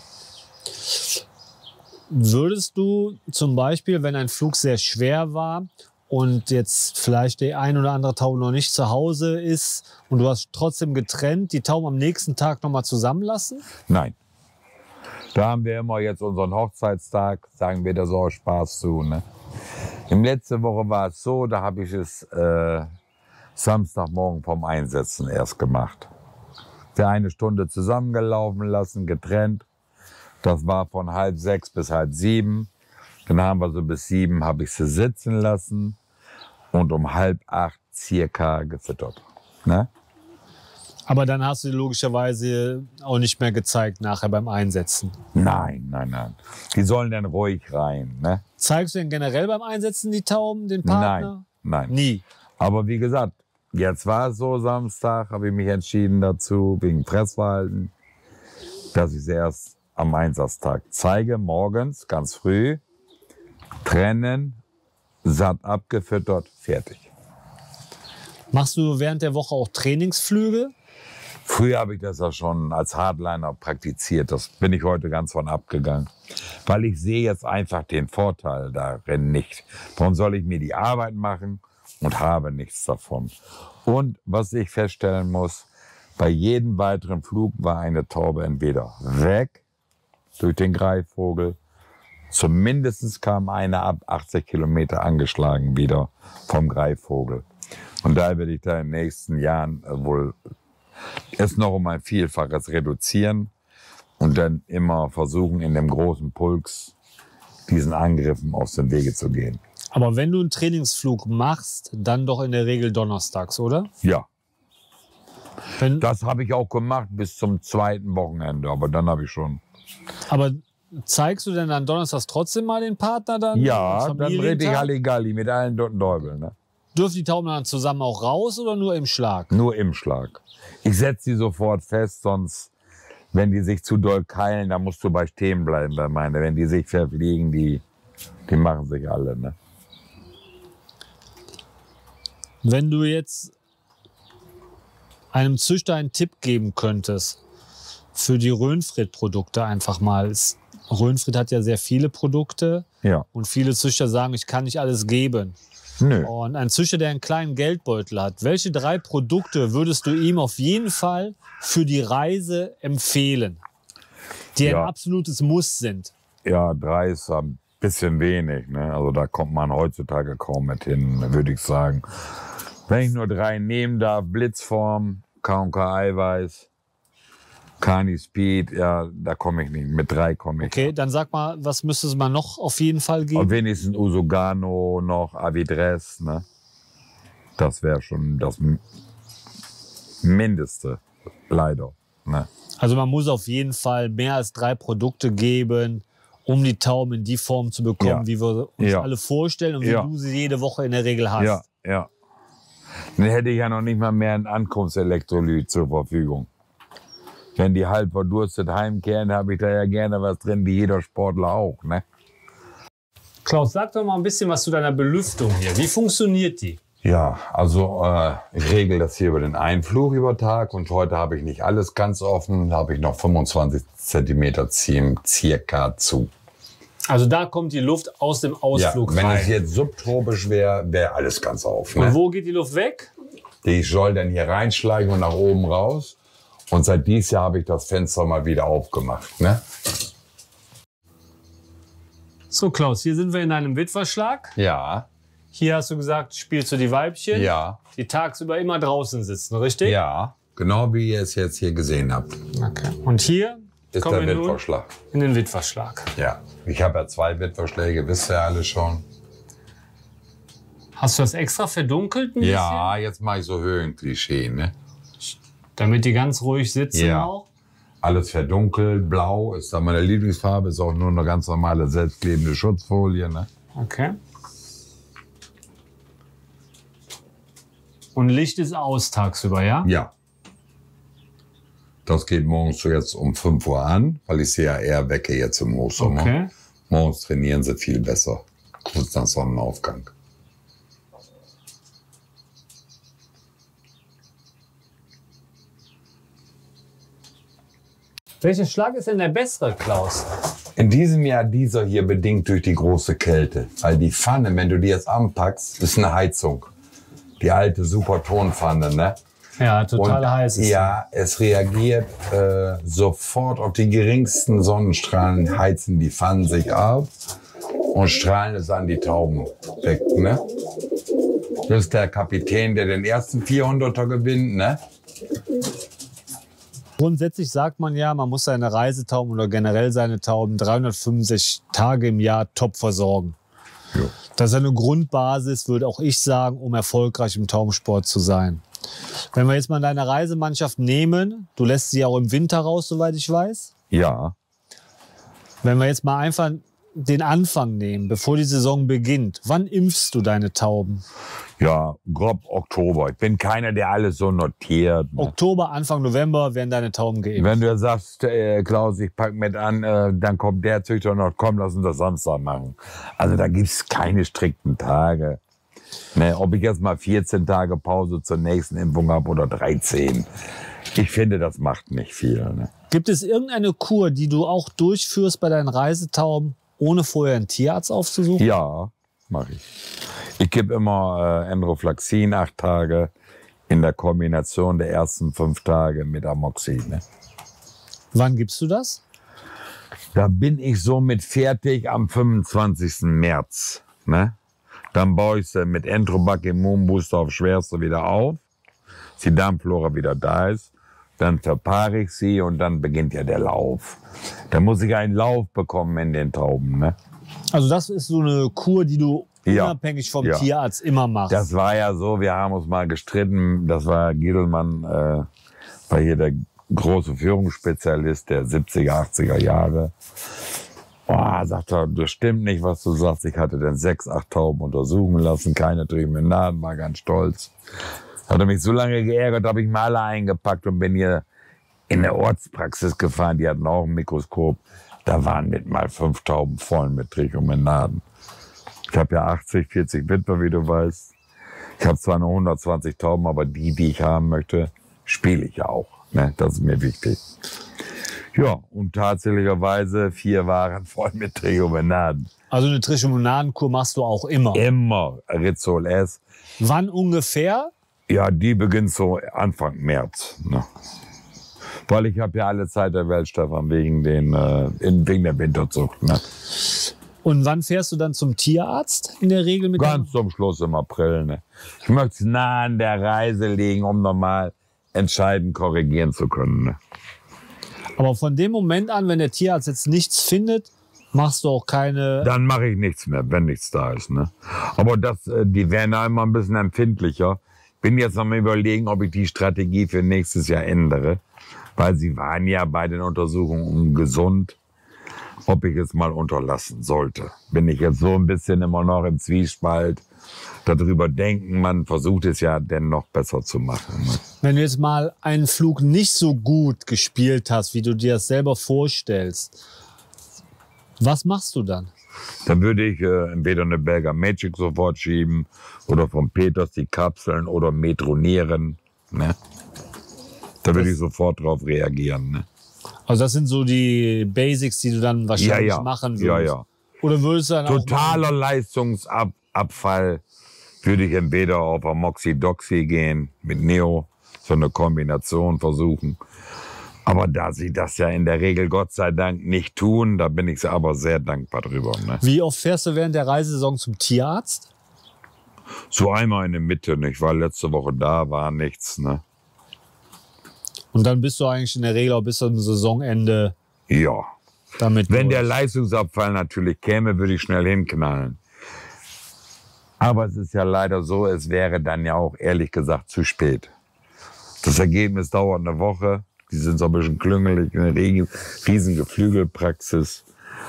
Würdest du zum Beispiel, wenn ein Flug sehr schwer war und jetzt vielleicht die ein oder andere Taube noch nicht zu Hause ist und du hast trotzdem getrennt, die Tauben am nächsten Tag noch mal zusammenlassen? Nein. Da haben wir immer jetzt unseren Hochzeitstag, sagen wir da so aus Spaß zu. Ne? Im letzte Woche war es so, da habe ich es äh, Samstagmorgen vom Einsetzen erst gemacht. Der eine Stunde zusammengelaufen lassen, getrennt. Das war von halb sechs bis halb sieben. Dann haben wir so bis sieben, habe ich sie sitzen lassen und um halb acht circa gefüttert. Ne? Aber dann hast du die logischerweise auch nicht mehr gezeigt nachher beim Einsetzen. Nein, nein, nein. Die sollen dann ruhig rein. Ne? Zeigst du denn generell beim Einsetzen die Tauben, den Partner? Nein, nein. Nie. Aber wie gesagt, jetzt war es so, Samstag habe ich mich entschieden dazu, wegen Fressverhalten, dass ich sie erst am Einsatztag zeige, morgens, ganz früh, trennen, satt abgefüttert, fertig. Machst du während der Woche auch Trainingsflüge? Früher habe ich das ja schon als Hardliner praktiziert. Das bin ich heute ganz von abgegangen. Weil ich sehe jetzt einfach den Vorteil darin nicht. Warum soll ich mir die Arbeit machen und habe nichts davon? Und was ich feststellen muss, bei jedem weiteren Flug war eine Taube entweder weg durch den Greifvogel. Zumindest kam eine ab achtzig Kilometer angeschlagen wieder vom Greifvogel. Und da werde ich da in den nächsten Jahren wohl es noch um ein Vielfaches reduzieren und dann immer versuchen, in dem großen Pulks diesen Angriffen aus dem Wege zu gehen. Aber wenn du einen Trainingsflug machst, dann doch in der Regel donnerstags, oder? Ja, Wenn, das habe ich auch gemacht bis zum zweiten Wochenende, aber dann habe ich schon... aber zeigst du denn dann donnerstags trotzdem mal den Partner dann? Ja, dann rede ich Familientag? Halligalli mit allen Dutten Däubeln. Ne? Dürfen die Tauben dann zusammen auch raus oder nur im Schlag? Nur im Schlag. Ich setze sie sofort fest, sonst, wenn die sich zu doll keilen, dann musst du bei stehen bleiben bei meiner. Wenn die sich verfliegen, die, die machen sich alle. Ne? Wenn du jetzt einem Züchter einen Tipp geben könntest für die Röhnfried-Produkte einfach mal. Röhnfried hat ja sehr viele Produkte Ja. und viele Züchter sagen, ich kann nicht alles geben. Nö. Und ein Züchter, der einen kleinen Geldbeutel hat, welche drei Produkte würdest du ihm auf jeden Fall für die Reise empfehlen, die Ja. ein absolutes Muss sind? Ja, drei ist ein bisschen wenig. Ne? Also da kommt man heutzutage kaum mit hin, würde ich sagen. Wenn ich nur drei nehmen darf, Blitzform, K und K Eiweiß, Kani Speed, ja, da komme ich nicht. Mit drei komme ich. Okay, dann sag mal, was müsste man noch auf jeden Fall geben? Und wenigstens Usogano noch, Avidres, ne? Das wäre schon das M- Mindeste, leider. Ne? Also man muss auf jeden Fall mehr als drei Produkte geben, um die Tauben in die Form zu bekommen, Ja. wie wir uns Ja. alle vorstellen und wie Ja. du sie jede Woche in der Regel hast. Ja, ja. Dann hätte ich ja noch nicht mal mehr ein Ankunftselektrolyt zur Verfügung. Wenn die halb verdurstet heimkehren, habe ich da ja gerne was drin, wie jeder Sportler auch. Ne? Klaus, sag doch mal ein bisschen was zu deiner Belüftung hier. Wie funktioniert die? Ja, also äh, ich regel das hier über den Einflug über Tag und heute habe ich nicht alles ganz offen, da habe ich noch fünfundzwanzig Zentimeter ziehen circa zu. Also da kommt die Luft aus dem Ja, Ausflug wenn rein. es jetzt subtropisch wäre, wäre alles ganz auf. Und Ne? wo geht die Luft weg? Die soll dann hier reinschleichen und nach oben raus. Und seit dieses Jahr habe ich das Fenster mal wieder aufgemacht. Ne? So Klaus, hier sind wir in einem Witwerschlag. Ja, Hier hast du gesagt, spielst du die Weibchen, ja, die tagsüber immer draußen sitzen, richtig? ja. Genau wie ihr es jetzt hier gesehen habt. Okay. Und hier Ist kommen der wir nun Witwerschlag. in den Witwerschlag. Ja, ich habe ja zwei Witwerschläge, wisst ihr alle schon. Hast du das extra verdunkelt ein Ja, jetzt mache ich so Höhenklischee, ne? bisschen? Damit die ganz ruhig sitzen Ja. auch? Alles verdunkelt, blau ist dann meine Lieblingsfarbe, ist auch nur eine ganz normale selbstklebende Schutzfolie, ne? Okay. Und Licht ist aus tagsüber, ja? Ja. Das geht morgens so jetzt um fünf Uhr an, weil ich sie ja eher wecke jetzt im Hochsommer. Okay. Morgens trainieren sie viel besser, kurz nach Sonnenaufgang. Welcher Schlag ist denn der bessere, Klaus? In diesem Jahr dieser hier bedingt durch die große Kälte. Weil die Pfanne, wenn du die jetzt anpackst, ist eine Heizung. Die alte Supertonpfanne, ne? Ja, total Und heiß ist ja, es reagiert äh, sofort auf die geringsten Sonnenstrahlen, heizen die Pfannen sich ab und strahlen es an die Tauben weg, ne? Das ist der Kapitän, der den ersten vierhunderter gewinnt, ne? Grundsätzlich sagt man ja, man muss seine Reisetauben oder generell seine Tauben dreihundertfünfundsechzig Tage im Jahr top versorgen. Jo. Das ist eine Grundbasis, würde auch ich sagen, um erfolgreich im Taubensport zu sein. Wenn wir jetzt mal deine Reisemannschaft nehmen, du lässt sie auch im Winter raus, soweit ich weiß. Ja, Wenn wir jetzt mal einfach den Anfang nehmen, bevor die Saison beginnt, wann impfst du deine Tauben? ja, grob Oktober. Ich bin keiner, der alles so notiert. Ne? Oktober, Anfang November werden deine Tauben geimpft. Wenn du sagst, äh, Klaus, ich pack mit an, äh, dann kommt der Züchter noch, komm, lass uns das Samstag machen. Also da gibt's keine strikten Tage. Ne, ob ich jetzt mal vierzehn Tage Pause zur nächsten Impfung habe oder dreizehn. Ich finde, das macht nicht viel. Ne? Gibt es irgendeine Kur, die du auch durchführst bei deinen Reisetauben, ohne vorher einen Tierarzt aufzusuchen? Ja, mache ich. Ich gebe immer äh, Enroflaxin acht Tage in der Kombination der ersten fünf Tage mit Amoxin. Ne? Wann gibst du das? Da bin ich so mit fertig am fünfundzwanzigsten März. Ne? Dann baue ich sie mit Entrobac Immunbooster auf Schwerste wieder auf, dass die Darmflora wieder da ist. Dann verpaare ich sie und dann beginnt ja der Lauf. Da muss ich einen Lauf bekommen in den Tauben. Ne? Also das ist so eine Kur, die du Ja. unabhängig vom Ja. Tierarzt immer machst. Das war ja so, wir haben uns mal gestritten. Das war Giedelmann, äh, war hier der große Führungsspezialist der siebziger, achtziger Jahre. Boah, sagt er, das stimmt nicht, was du sagst. Ich hatte dann sechs, acht Tauben untersuchen lassen, keine Trimenaden, war ganz stolz. Hat er mich so lange geärgert, habe ich mal alle eingepackt und bin hier in der Ortspraxis gefahren. Die hatten auch ein Mikroskop. Da waren mit mal fünf Tauben voll mit Trichomonaden. Ich habe ja achtzig, vierzig Witwer, wie du weißt. Ich habe zwar nur hundertzwanzig Tauben, aber die, die ich haben möchte, spiele ich ja auch. Ne? Das ist mir wichtig. Ja, und tatsächlicherweise vier Waren voll mit Trichomonaden. Also eine Trichomonadenkur machst du auch immer? Immer Rizol S. Wann ungefähr? Ja, die beginnt so Anfang März. Ne? Weil ich habe ja alle Zeit der Welt, Stefan, wegen, den, äh, wegen der Winterzucht. Ne? Und wann fährst du dann zum Tierarzt in der Regel mit Ganz zum Schluss im April. Ne? Ich möchte es nah an der Reise legen, um nochmal entscheidend korrigieren zu können. Ne? Aber von dem Moment an, wenn der Tierarzt jetzt nichts findet, machst du auch keine... Dann mache ich nichts mehr, wenn nichts da ist. Ne? Aber das, äh, die werden da immer ein bisschen empfindlicher. Bin jetzt noch mal überlegen, ob ich die Strategie für nächstes Jahr ändere. Weil sie waren ja bei den Untersuchungen gesund, ob ich es mal unterlassen sollte. Bin ich jetzt so ein bisschen immer noch im Zwiespalt, darüber denken, man versucht es ja dennoch besser zu machen. Ne? Wenn du jetzt mal einen Flug nicht so gut gespielt hast, wie du dir das selber vorstellst, was machst du dann? Dann würde ich äh, entweder eine Berger Magic sofort schieben oder von Peters die Kapseln oder metronieren. Ne? Da würde ich sofort drauf reagieren. Ne? Also das sind so die Basics, die du dann wahrscheinlich ja, ja. machen würdest. Ja, ja. Oder würdest du dann Totaler auch Leistungsabfall würde ich entweder auf Amoxi-Doxy gehen, mit Neo, so eine Kombination versuchen. Aber da sie das ja in der Regel Gott sei Dank nicht tun, da bin ich aber sehr dankbar drüber. Ne? Wie oft fährst du während der Reisesaison zum Tierarzt? So einmal in der Mitte. Ne? Ich war letzte Woche da, war nichts. Ne? Und dann bist du eigentlich in der Regel auch bis zum Saisonende ja. damit Wenn durch. der Leistungsabfall natürlich käme, würde ich schnell hinknallen. Aber es ist ja leider so, es wäre dann ja auch ehrlich gesagt zu spät. Das Ergebnis dauert eine Woche. Die sind so ein bisschen klüngelig, eine riesen Geflügelpraxis.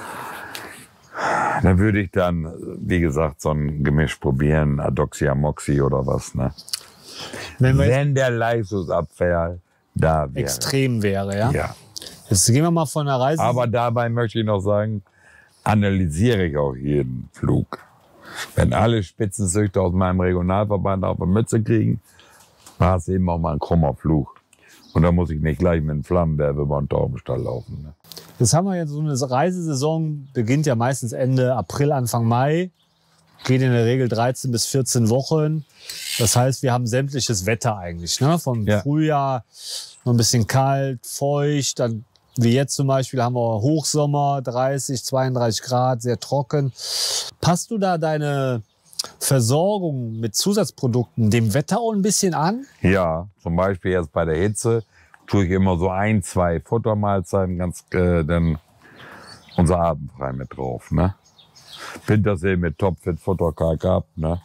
Da würde ich dann, wie gesagt, so ein Gemisch probieren, Adoxy, Amoxi oder was. Ne? Wenn, wir Wenn der Leistungsabfall da wäre. extrem wäre, ja? Ja. Jetzt gehen wir mal von der Reise. Aber dabei möchte ich noch sagen, analysiere ich auch jeden Flug. Wenn alle Spitzenzüchter aus meinem Regionalverband auf eine Mütze kriegen, war es eben auch mal ein krummer Flug. Und da muss ich nicht gleich mit einem Flammenwerfer über den Taubenstall laufen. Ne? Jetzt haben wir jetzt so eine Reisesaison, beginnt ja meistens Ende April, Anfang Mai. Geht in der Regel dreizehn bis vierzehn Wochen. Das heißt, wir haben sämtliches Wetter eigentlich. Ne? Vom Ja. Frühjahr noch ein bisschen kalt, feucht. Dann, wie jetzt zum Beispiel, haben wir Hochsommer, dreißig, zweiunddreißig Grad, sehr trocken. Passt du da deine Versorgung mit Zusatzprodukten dem Wetter auch ein bisschen an? Ja, zum Beispiel jetzt bei der Hitze tue ich immer so ein, zwei Futtermahlzeiten, ganz äh, dann unser Abendfrei mit drauf. Ne? Wintersee mit Topfit-Futter Kalk ab, ne?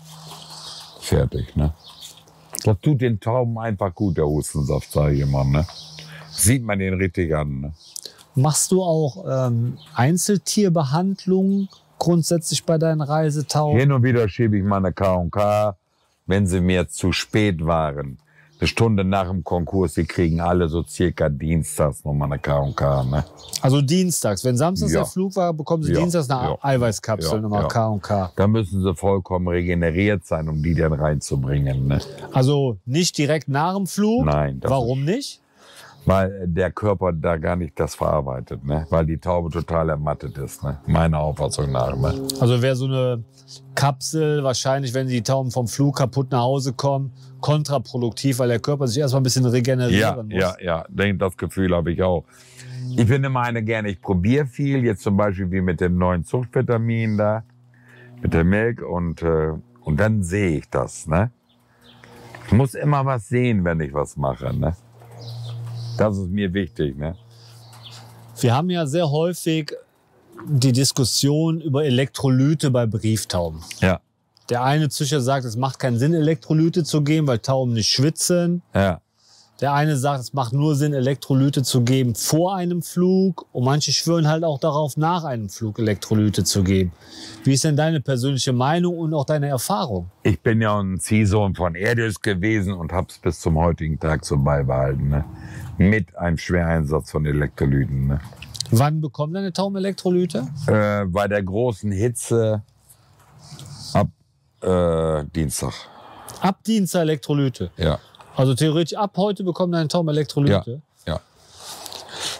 Fertig, ne? Das tut den Tauben einfach gut, der Hustensaft, sage ich immer, ne? Sieht man den richtig an, ne? Machst du auch ähm, Einzeltierbehandlung grundsätzlich bei deinen Reisetauben? Hin und wieder schiebe ich mal eine K und K, wenn sie mir zu spät waren. Eine Stunde nach dem Konkurs, die kriegen alle so circa dienstags nochmal eine K und K, ne? Also dienstags, wenn samstags Ja. der Flug war, bekommen sie Ja. dienstags eine Ja. Eiweißkapsel, Ja. nochmal Ja. K und K. Da müssen sie vollkommen regeneriert sein, um die dann reinzubringen, ne? Also nicht direkt nach dem Flug? Nein. das Warum nicht? Weil der Körper da gar nicht das verarbeitet, ne? Weil die Taube total ermattet ist, ne? Meiner Auffassung nach, ne? Also wäre so eine Kapsel wahrscheinlich, wenn die Tauben vom Flug kaputt nach Hause kommen, kontraproduktiv, weil der Körper sich erstmal ein bisschen Ja, regenerieren muss. ja, ja, denk- das Gefühl habe ich auch. Ich bin immer eine gerne, ich probiere viel, jetzt zum Beispiel wie mit dem neuen Zuchtvitamin da, mit der Milch und, äh, und dann sehe ich das, ne? Ich muss immer was sehen, wenn ich was mache, ne? Das ist mir wichtig, ne? Wir haben ja sehr häufig die Diskussion über Elektrolyte bei Brieftauben. Ja, Der eine Züchter sagt, es macht keinen Sinn, Elektrolyte zu geben, weil Tauben nicht schwitzen. ja. Der eine sagt, es macht nur Sinn, Elektrolyte zu geben vor einem Flug. Und manche schwören halt auch darauf, nach einem Flug Elektrolyte zu geben. Wie ist denn deine persönliche Meinung und auch deine Erfahrung? Ich bin ja ein Ziehsohn von Erdös gewesen und hab's bis zum heutigen Tag so beibehalten, ne? Mit einem Schwereinsatz von Elektrolyten, ne? Wann bekommen deine Tauben Elektrolyte? Äh, bei der großen Hitze ab äh, Dienstag. Ab Dienstag Elektrolyte. Ja. Also theoretisch ab heute bekommen deine Tauben Elektrolyte. Ja.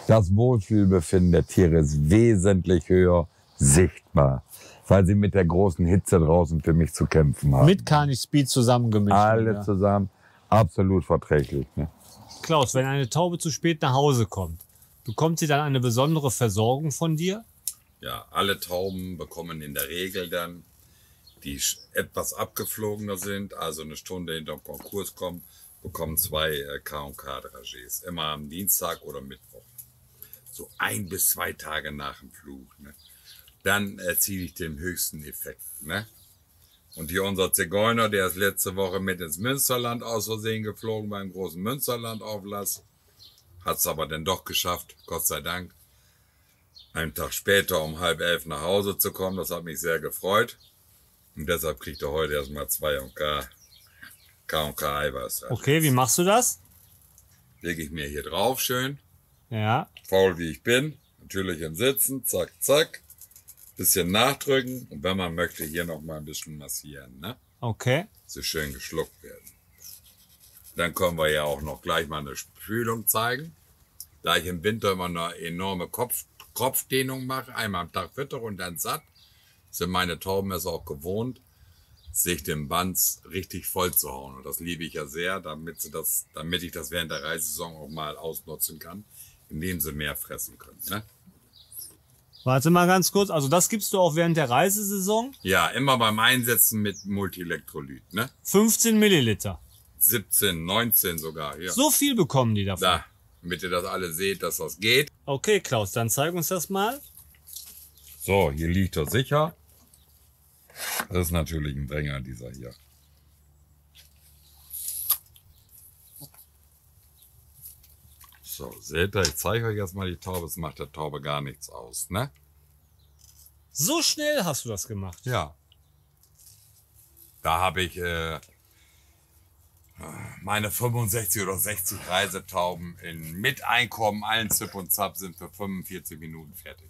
Das Wohlfühlbefinden der Tiere ist wesentlich höher sichtbar, weil sie mit der großen Hitze draußen für mich zu kämpfen haben. Mit Carnage Speed zusammengemischt. Alle ja. zusammen, absolut verträglich. Ne? Klaus, wenn eine Taube zu spät nach Hause kommt, bekommt sie dann eine besondere Versorgung von dir? Ja, alle Tauben bekommen in der Regel dann, die etwas abgeflogener sind, also eine Stunde hinter dem Konkurs kommen, bekommen zwei äh, K und K-Dragés. Immer am Dienstag oder Mittwoch. So ein bis zwei Tage nach dem Flug. Ne? Dann erziele ich den höchsten Effekt. Ne? Und hier unser Zigeuner, der ist letzte Woche mit ins Münsterland aus Versehen geflogen, beim großen Münsterland-Auflass. Hat es aber dann doch geschafft, Gott sei Dank, einen Tag später um halb elf nach Hause zu kommen. Das hat mich sehr gefreut. Und deshalb kriegt er heute erstmal zwei K und K Eiweiß. Okay, wie machst du das? Lege ich mir hier drauf schön. Ja. Faul wie ich bin. Natürlich im Sitzen. Zack, zack. Bisschen nachdrücken. Und wenn man möchte, hier noch mal ein bisschen massieren. Ne? Okay. So schön geschluckt werden. Dann können wir ja auch noch gleich mal eine Spülung zeigen. Da ich im Winter immer eine enorme Kopf, Kopfdehnung mache, einmal am Tag füttere und dann satt, sind meine Tauben es auch gewohnt, sich den Banz richtig voll zu hauen. Und das liebe ich ja sehr, damit, sie das, damit ich das während der Reisesaison auch mal ausnutzen kann, indem sie mehr fressen können. Ne? Warte mal ganz kurz. Also das gibst du auch während der Reisesaison? Ja, immer beim Einsetzen mit Multielektrolyt. Ne? fünfzehn Milliliter. siebzehn, neunzehn sogar. Ja. So viel bekommen die davon? Da, damit ihr das alle seht, dass das geht. Okay, Klaus, dann zeig uns das mal. So, hier liegt er sicher. Das ist natürlich ein Dränger, dieser hier. So, seht ihr, ich zeige euch jetzt mal die Taube. Es macht der Taube gar nichts aus, ne? So schnell hast du das gemacht? Ja. Da habe ich äh, meine fünfundsechzig oder sechzig Reisetauben in, mit Einkommen, allen Zip und Zap sind für fünfundvierzig Minuten fertig.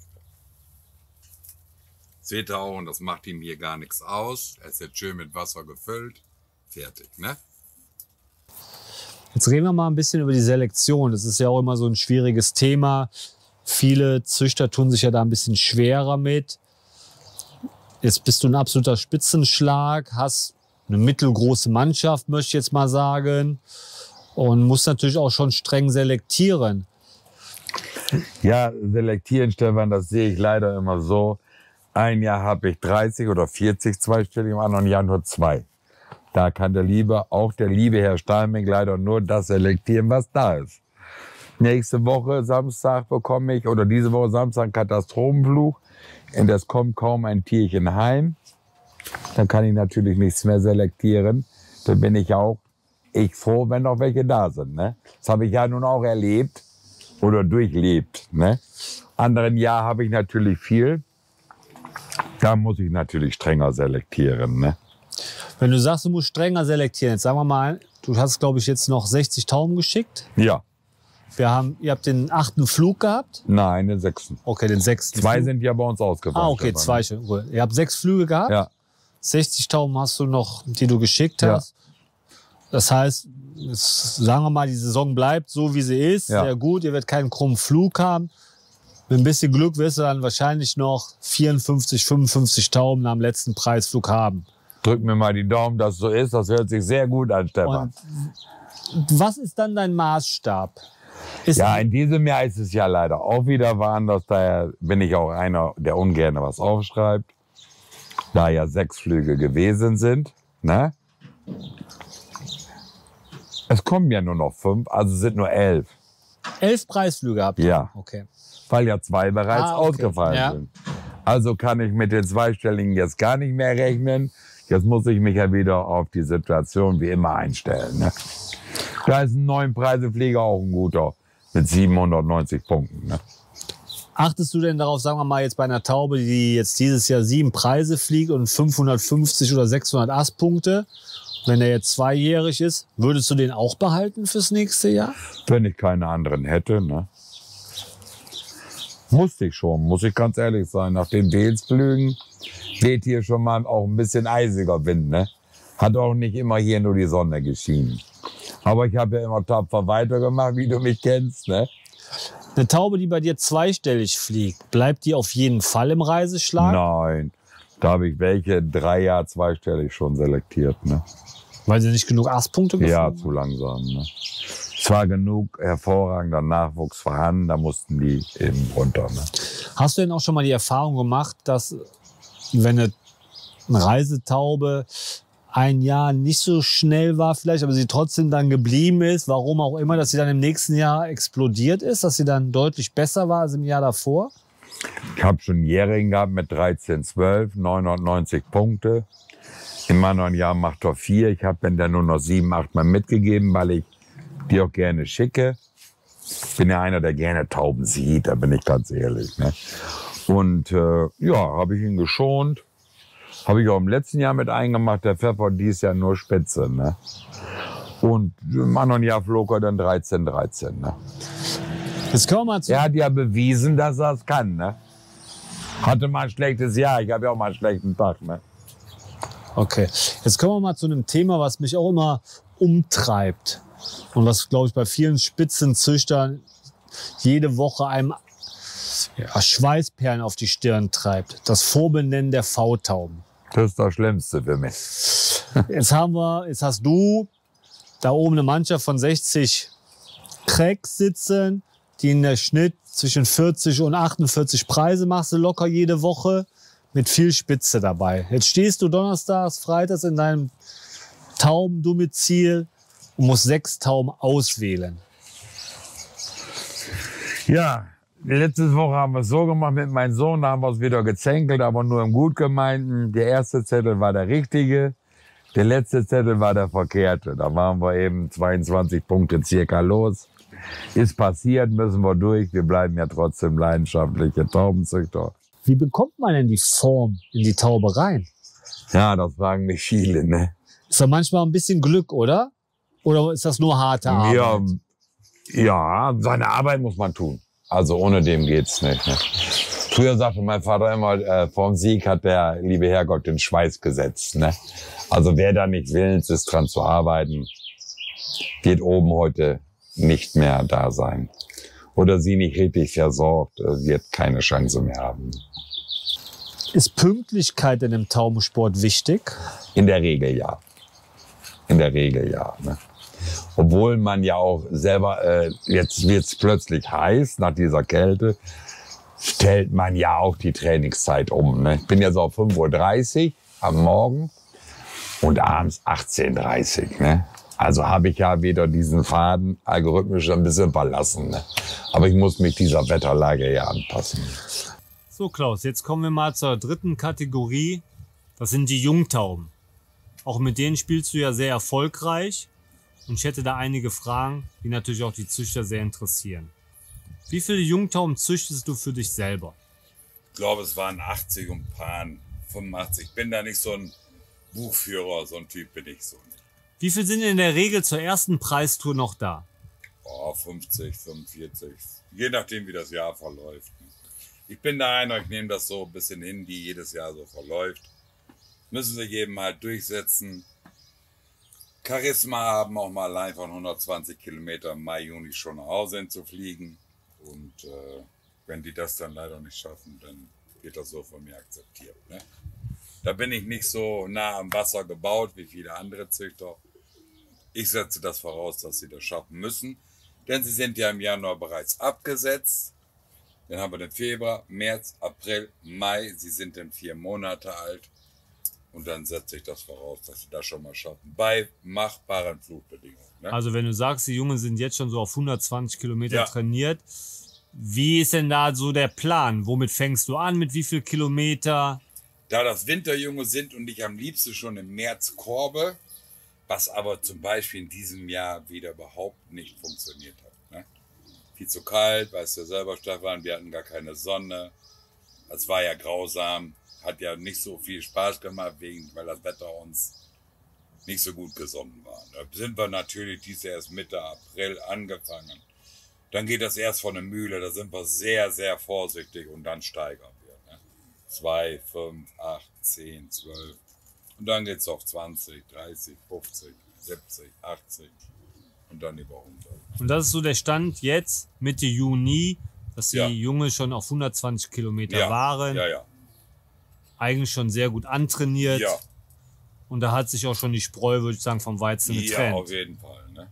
Seht ihr auch, und das macht ihm hier gar nichts aus. Er ist jetzt schön mit Wasser gefüllt. Fertig, ne? Jetzt reden wir mal ein bisschen über die Selektion. Das ist ja auch immer so ein schwieriges Thema. Viele Züchter tun sich ja da ein bisschen schwerer mit. Jetzt bist du ein absoluter Spitzenschlag, hast eine mittelgroße Mannschaft, möchte ich jetzt mal sagen. Und musst natürlich auch schon streng selektieren. Ja, selektieren, Stefan, das sehe ich leider immer so. Ein Jahr habe ich dreißig oder vierzig zweistellig, im anderen Jahr nur zwei. Da kann der liebe, auch der liebe Herr Steinbeck leider nur das selektieren, was da ist. Nächste Woche Samstag bekomme ich, oder diese Woche Samstag, Katastrophenflug. Und es kommt kaum ein Tierchen heim. Dann kann ich natürlich nichts mehr selektieren. Dann bin ich auch ich froh, wenn noch welche da sind. Ne? Das habe ich ja nun auch erlebt oder durchlebt. Ne? Anderen Jahr habe ich natürlich viel. Da muss ich natürlich strenger selektieren. Ne? Wenn du sagst, du musst strenger selektieren, jetzt sagen wir mal, du hast, glaube ich, jetzt noch sechzig Tauben geschickt. Ja. Wir haben, ihr habt den achten Flug gehabt? Nein, den sechsten. Okay, den sechsten. Zwei Flug. sind ja bei uns ausgefallen. Ah, okay, zwei schon. Gut. Ihr habt sechs Flüge gehabt? Ja. sechzig Tauben hast du noch, die du geschickt Ja. hast. Das heißt, jetzt, sagen wir mal, die Saison bleibt so, wie sie ist. Ja. Sehr gut, ihr werdet keinen krummen Flug haben. Mit ein bisschen Glück wirst du dann wahrscheinlich noch vierundfünfzig, fünfundfünfzig Tauben am letzten Preisflug haben. Drück mir mal die Daumen, dass es so ist. Das hört sich sehr gut an, Stefan. Und was ist dann dein Maßstab? Ist Ja, in diesem Jahr ist es ja leider auch wieder woanders. Daher bin ich auch einer, der ungern was aufschreibt. Da ja sechs Flüge gewesen sind. Ne? Es kommen ja nur noch fünf, also sind nur elf. elf Preisflüge habt ihr? Ja. Okay. Weil ja zwei bereits Ah, okay. ausgefallen Ja. sind. Also kann ich mit den zweistelligen jetzt gar nicht mehr rechnen. Jetzt muss ich mich ja wieder auf die Situation wie immer einstellen. Ne? Da ist ein neuen Preiseflieger auch ein guter mit siebenhundertneunzig Punkten. Ne? Achtest du denn darauf, sagen wir mal jetzt bei einer Taube, die jetzt dieses Jahr sieben Preise fliegt und fünfhundertfünfzig oder sechshundert Astpunkte, wenn er jetzt zweijährig ist, würdest du den auch behalten fürs nächste Jahr? Wenn ich keine anderen hätte. Ne? Musste ich schon, muss ich ganz ehrlich sein. Nach den Welsflügen weht hier schon mal auch ein bisschen eisiger Wind. Ne? Hat auch nicht immer hier nur die Sonne geschienen. Aber ich habe ja immer tapfer weitergemacht, wie du mich kennst. Ne? Eine Taube, die bei dir zweistellig fliegt, bleibt die auf jeden Fall im Reiseschlag? Nein, da habe ich welche drei Jahre zweistellig schon selektiert. Ne? Weil sie nicht genug Astpunkte gefunden Ja, haben? zu langsam. Ne? Zwar genug hervorragender Nachwuchs vorhanden, da mussten die eben runter. Ne? Hast du denn auch schon mal die Erfahrung gemacht, dass wenn eine Reisetaube ein Jahr nicht so schnell war vielleicht, aber sie trotzdem dann geblieben ist, warum auch immer, dass sie dann im nächsten Jahr explodiert ist, dass sie dann deutlich besser war als im Jahr davor? Ich habe schon einen Jährigen gehabt mit dreizehn, zwölf, neunhundertneunzig Punkte. Im anderen Jahr macht er vier. Ich habe dann nur noch sieben, acht Mal mitgegeben, weil ich die auch gerne schicke. Ich bin ja einer, der gerne Tauben sieht, da bin ich ganz ehrlich. Ne? Und äh, ja, habe ich ihn geschont. Habe ich auch im letzten Jahr mit eingemacht. Der Pfeffer dieses Jahr nur Spitze. Ne? Und im anderen Jahr flog er dann dreizehn, dreizehn. Ne? Jetzt kommen wir mal zu Er hat ja bewiesen, dass er es kann. Ne? Hatte mal ein schlechtes Jahr. Ich habe ja auch mal einen schlechten Tag. Ne? Okay, jetzt kommen wir mal zu einem Thema, was mich auch immer umtreibt. Und was, glaube ich, bei vielen Spitzenzüchtern jede Woche einem ja, Schweißperlen auf die Stirn treibt. Das Vorbenennen der V-Tauben. Das ist das Schlimmste für mich. Jetzt haben wir, jetzt hast du da oben eine Mannschaft von sechzig Cracks sitzen, die in der Schnitt zwischen vierzig und achtundvierzig Preise machst du locker jede Woche mit viel Spitze dabei. Jetzt stehst du donnerstags, freitags in deinem Taubendomizil und musst sechs Tauben auswählen. Ja, letzte Woche haben wir es so gemacht mit meinem Sohn, da haben wir es wieder gezänkelt, aber nur im Gutgemeinten. Der erste Zettel war der richtige, der letzte Zettel war der verkehrte. Da waren wir eben zweiundzwanzig Punkte circa los. Ist passiert, müssen wir durch. Wir bleiben ja trotzdem leidenschaftliche Taubenzüchter. Wie bekommt man denn die Form in die Taube rein? Ja, das fragen mich viele, ne? Ist doch manchmal ein bisschen Glück, oder? Oder ist das nur harte Arbeit? Ja, ja, seine Arbeit muss man tun. Also ohne dem geht's nicht. Ne? Früher sagte mein Vater immer, äh, vorm Sieg hat der liebe Herrgott den Schweiß gesetzt. Ne? Also wer da nicht willens ist, dran zu arbeiten, wird oben heute nicht mehr da sein. Oder sie nicht richtig versorgt, äh, wird keine Chance mehr haben. Ist Pünktlichkeit in dem Taubensport wichtig? In der Regel ja. In der Regel ja. Ne? Obwohl man ja auch selber, äh, jetzt wird's plötzlich heiß nach dieser Kälte, stellt man ja auch die Trainingszeit um. Ne? Ich bin jetzt auf fünf Uhr dreißig am Morgen und abends achtzehn Uhr dreißig. Ne? Also habe ich ja wieder diesen Faden algorithmisch ein bisschen verlassen. Ne? Aber ich muss mich dieser Wetterlage ja anpassen. So Klaus, jetzt kommen wir mal zur dritten Kategorie. Das sind die Jungtauben. Auch mit denen spielst du ja sehr erfolgreich. Und ich hätte da einige Fragen, die natürlich auch die Züchter sehr interessieren. Wie viele Jungtauben züchtest du für dich selber? Ich glaube, es waren achtzig und Paaren, fünfundachtzig. Ich bin da nicht so ein Buchführer, so ein Typ bin ich so nicht. Wie viel sind in der Regel zur ersten Preistour noch da? Oh, fünfzig, fünfundvierzig. Je nachdem, wie das Jahr verläuft. Ich bin da einer, ich nehme das so ein bisschen hin, wie jedes Jahr so verläuft. Müssen sich eben halt durchsetzen. Charisma haben, auch mal allein von hundertzwanzig Kilometer im Mai, Juni schon nach Hause hin zu fliegen. Und äh, wenn die das dann leider nicht schaffen, dann wird das so von mir akzeptiert. Ne? Da bin ich nicht so nah am Wasser gebaut wie viele andere Züchter. Ich setze das voraus, dass sie das schaffen müssen. Denn sie sind ja im Januar bereits abgesetzt. Dann haben wir den Februar, März, April, Mai. Sie sind dann vier Monate alt. Und dann setze ich das voraus, dass sie das schon mal schaffen. Bei machbaren Flugbedingungen. Ne? Also wenn du sagst, die Jungen sind jetzt schon so auf hundertzwanzig Kilometer Ja. trainiert. Wie ist denn da so der Plan? Womit fängst du an? Mit wie viel Kilometer? Da das Winterjunge sind und ich am liebsten schon im März korbe, was aber zum Beispiel in diesem Jahr wieder überhaupt nicht funktioniert hat. Ne? Viel zu kalt, weißt du ja selber, Stefan, wir hatten gar keine Sonne. Es war ja grausam. Hat ja nicht so viel Spaß gemacht, wegen, weil das Wetter uns nicht so gut gesonnen war. Da sind wir natürlich dieses Jahr erst Mitte April angefangen. Dann geht das erst von der Mühle, da sind wir sehr, sehr vorsichtig und dann steigern wir. Ne? zwei, fünf, acht, zehn, zwölf und dann geht's auf zwanzig, dreißig, fünfzig, siebzig, achtzig. und dann über hundert. Und das ist so der Stand jetzt, Mitte Juni, dass die Ja. Junge schon auf hundertzwanzig Kilometer Ja, waren. ja, ja. Eigentlich schon sehr gut antrainiert. Ja, Und da hat sich auch schon die Spreu, würde ich sagen, vom Weizen ja, getrennt. auf jeden Fall. Ne?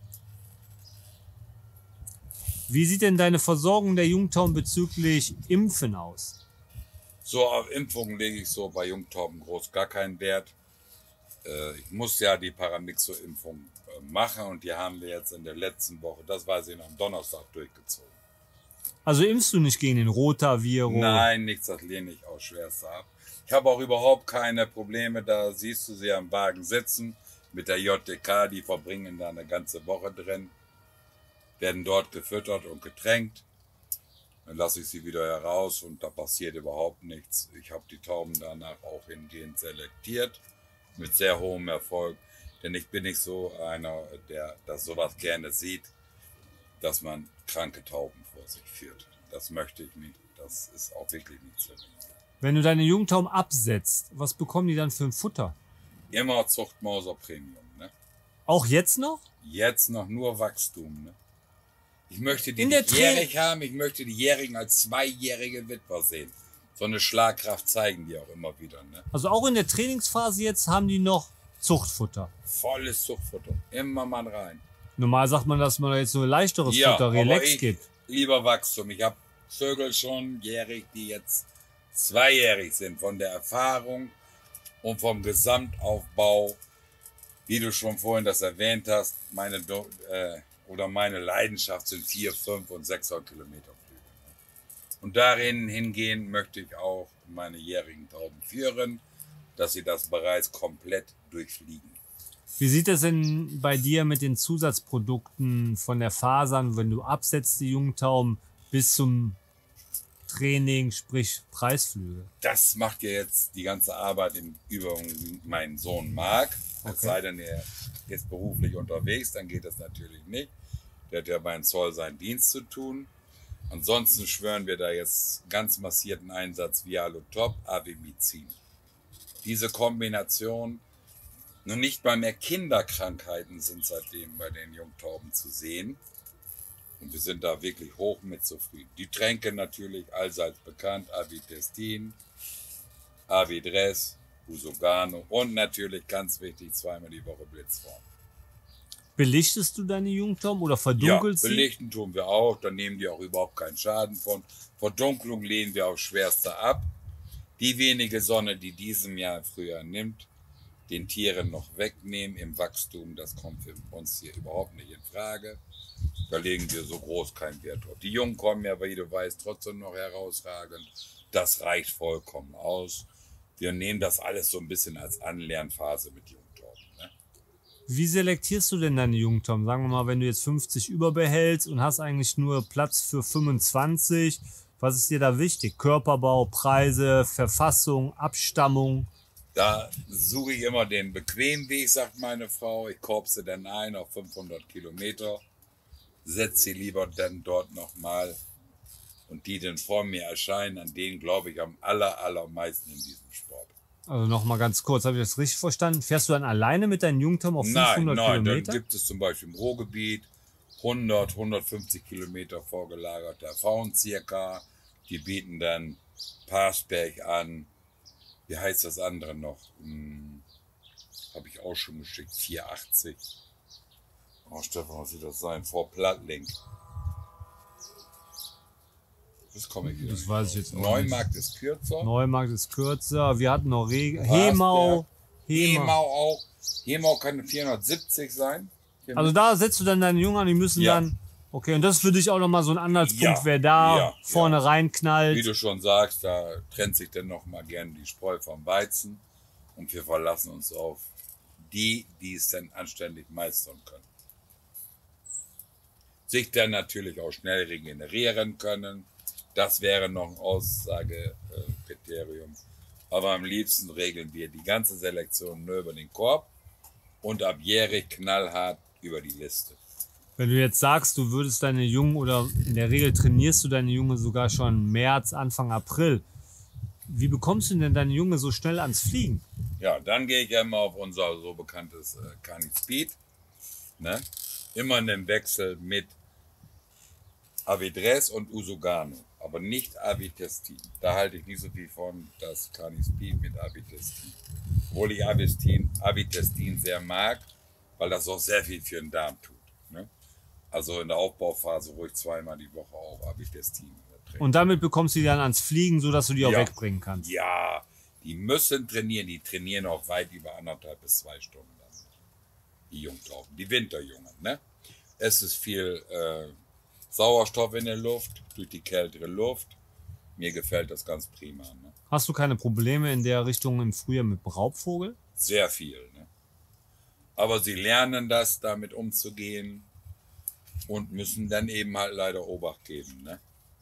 Wie sieht denn deine Versorgung der Jungtauben bezüglich Impfen aus? So auf Impfungen lege ich so bei Jungtauben groß gar keinen Wert. Äh, ich muss ja die Paramyxo-Impfung äh, machen und die haben wir jetzt in der letzten Woche, das weiß ich noch, am Donnerstag durchgezogen. Also impfst du nicht gegen den Rotavirus? Nein, nichts, das lehne ich auch schwerst ab. Ich habe auch überhaupt keine Probleme, da siehst du sie am Wagen sitzen mit der J T K, die verbringen da eine ganze Woche drin, werden dort gefüttert und getränkt. Dann lasse ich sie wieder heraus und da passiert überhaupt nichts. Ich habe die Tauben danach auch hingehend selektiert, mit sehr hohem Erfolg. Denn ich bin nicht so einer, der das sowas gerne sieht, dass man kranke Tauben vor sich führt. Das möchte ich nicht. Das ist auch wirklich nicht so. Wenn du deine Jungtauben absetzt, was bekommen die dann für ein Futter? Immer Zuchtmauser Premium. Ne? Auch jetzt noch? Jetzt noch nur Wachstum. Ne? Ich möchte die In der nicht jährig haben. Ich möchte die Jährigen als zweijährige Witwer sehen. So eine Schlagkraft zeigen die auch immer wieder. Ne? Also auch in der Trainingsphase jetzt haben die noch Zuchtfutter. Volles Zuchtfutter. Immer mal rein. Normal sagt man, dass man da jetzt so leichteres Ja, Futter, aber Relax ich- gibt. Lieber Wachstum. Ich habe Vögel schon jährig, die jetzt zweijährig sind. Von der Erfahrung und vom Gesamtaufbau, wie du schon vorhin das erwähnt hast, meine Do- äh, oder meine Leidenschaft sind vier, fünf und sechshundert Kilometer Flüge. Und darin hingehen möchte ich auch meine jährigen Tauben führen, dass sie das bereits komplett durchfliegen. Wie sieht es denn bei dir mit den Zusatzprodukten von der Fasern, wenn du absetzt die Jungtauben bis zum Training, sprich Preisflüge? Das macht ja jetzt die ganze Arbeit im Übrigen mein Sohn Marc. Es Okay. sei denn, er ist beruflich unterwegs, dann geht das natürlich nicht. Der hat ja beim Zoll seinen Dienst zu tun. Ansonsten schwören wir da jetzt ganz massierten Einsatz Vialotop, Avimizin. Diese Kombination, nur nicht mal mehr Kinderkrankheiten sind seitdem bei den Jungtauben zu sehen. Und wir sind da wirklich hoch mit zufrieden. Die Tränke natürlich allseits bekannt, Avitestin, Avidres, Usogano und natürlich ganz wichtig, zweimal die Woche Blitzform. Belichtest du deine Jungtauben oder Ja, verdunkelst sie? belichten tun wir auch, da nehmen die auch überhaupt keinen Schaden von. Verdunklung lehnen wir aufs Schwerste ab. Die wenige Sonne, die diesem Jahr im Frühjahr nimmt, den Tieren noch wegnehmen im Wachstum, das kommt für uns hier überhaupt nicht in Frage. Da legen wir so groß keinen Wert drauf. Die Jungen kommen ja, wie du weißt, trotzdem noch herausragend. Das reicht vollkommen aus. Wir nehmen das alles so ein bisschen als Anlernphase mit Jungtauben. Ne? Wie selektierst du denn deine Jungtauben? Sagen wir mal, wenn du jetzt fünfzig überbehältst und hast eigentlich nur Platz für fünfundzwanzig, was ist dir da wichtig? Körperbau, Preise, Verfassung, Abstammung? Da suche ich immer den bequemen Weg, sagt meine Frau. Ich korbse dann ein auf fünfhundert Kilometer, setze sie lieber dann dort nochmal. Und die dann vor mir erscheinen, an denen glaube ich am aller, allermeisten in diesem Sport. Also nochmal ganz kurz, habe ich das richtig verstanden? Fährst du dann alleine mit deinen Jungtauben auf Nein, fünfhundert nein, dann Kilometer? gibt es zum Beispiel im Ruhrgebiet hundert, hundertfünfzig Kilometer vorgelagerte Erfahrung circa. Die bieten dann Passberg an. Wie heißt das andere noch? Hm, habe ich auch schon geschickt, vierhundertachtzig. Oh Stefan, was soll das sein? Vor Plattlink. Das komme ich wieder. Das weiß ich jetzt auch Neumarkt ist kürzer. Neumarkt ist kürzer. Wir hatten noch Reg Hemau. Hemau Hemau. auch. Hemau kann vierhundertsiebzig sein. Also da setzt du dann deine Jungen an, die müssen Ja. dann... Okay, und das ist für dich auch nochmal so ein Anhaltspunkt, Ja, wer da ja, vorne ja. Wie reinknallt. du schon sagst, da trennt sich dann noch mal gerne die Spreu vom Weizen. Und wir verlassen uns auf die, die es dann anständig meistern können. Sich dann natürlich auch schnell regenerieren können. Das wäre noch ein Aussagekriterium. Aber am liebsten regeln wir die ganze Selektion nur über den Korb und abjährig knallhart über die Liste. Wenn du jetzt sagst, du würdest deine Jungen oder in der Regel trainierst du deine Junge sogar schon März, Anfang April. Wie bekommst du denn deine Junge so schnell ans Fliegen? Ja, dann gehe ich ja immer auf unser so bekanntes äh, Canny Speed. Ne? Immer einen Wechsel mit Avidres und Usugano, aber nicht Avitestin. Da halte ich nicht so viel von, das Canispin mit Avitestin. Obwohl ich Avitestin, Avitestin sehr mag, weil das auch sehr viel für den Darm tut. Ne? Also in der Aufbauphase ruhig zweimal die Woche auch Avitestin. Und damit bekommst du die dann ans Fliegen, sodass du die auch Ja. wegbringen kannst. Ja, die müssen trainieren. Die trainieren auch weit über anderthalb bis zwei Stunden. Dann. Die Jungtauben, die Winterjungen. Ne? Es ist viel äh, Sauerstoff in der Luft, durch die kältere Luft. Mir gefällt das ganz prima. Ne? Hast du keine Probleme in der Richtung im Frühjahr mit Raubvogel? Sehr viel. Ne? Aber sie lernen das, damit umzugehen und müssen dann eben halt leider Obacht geben. Ne?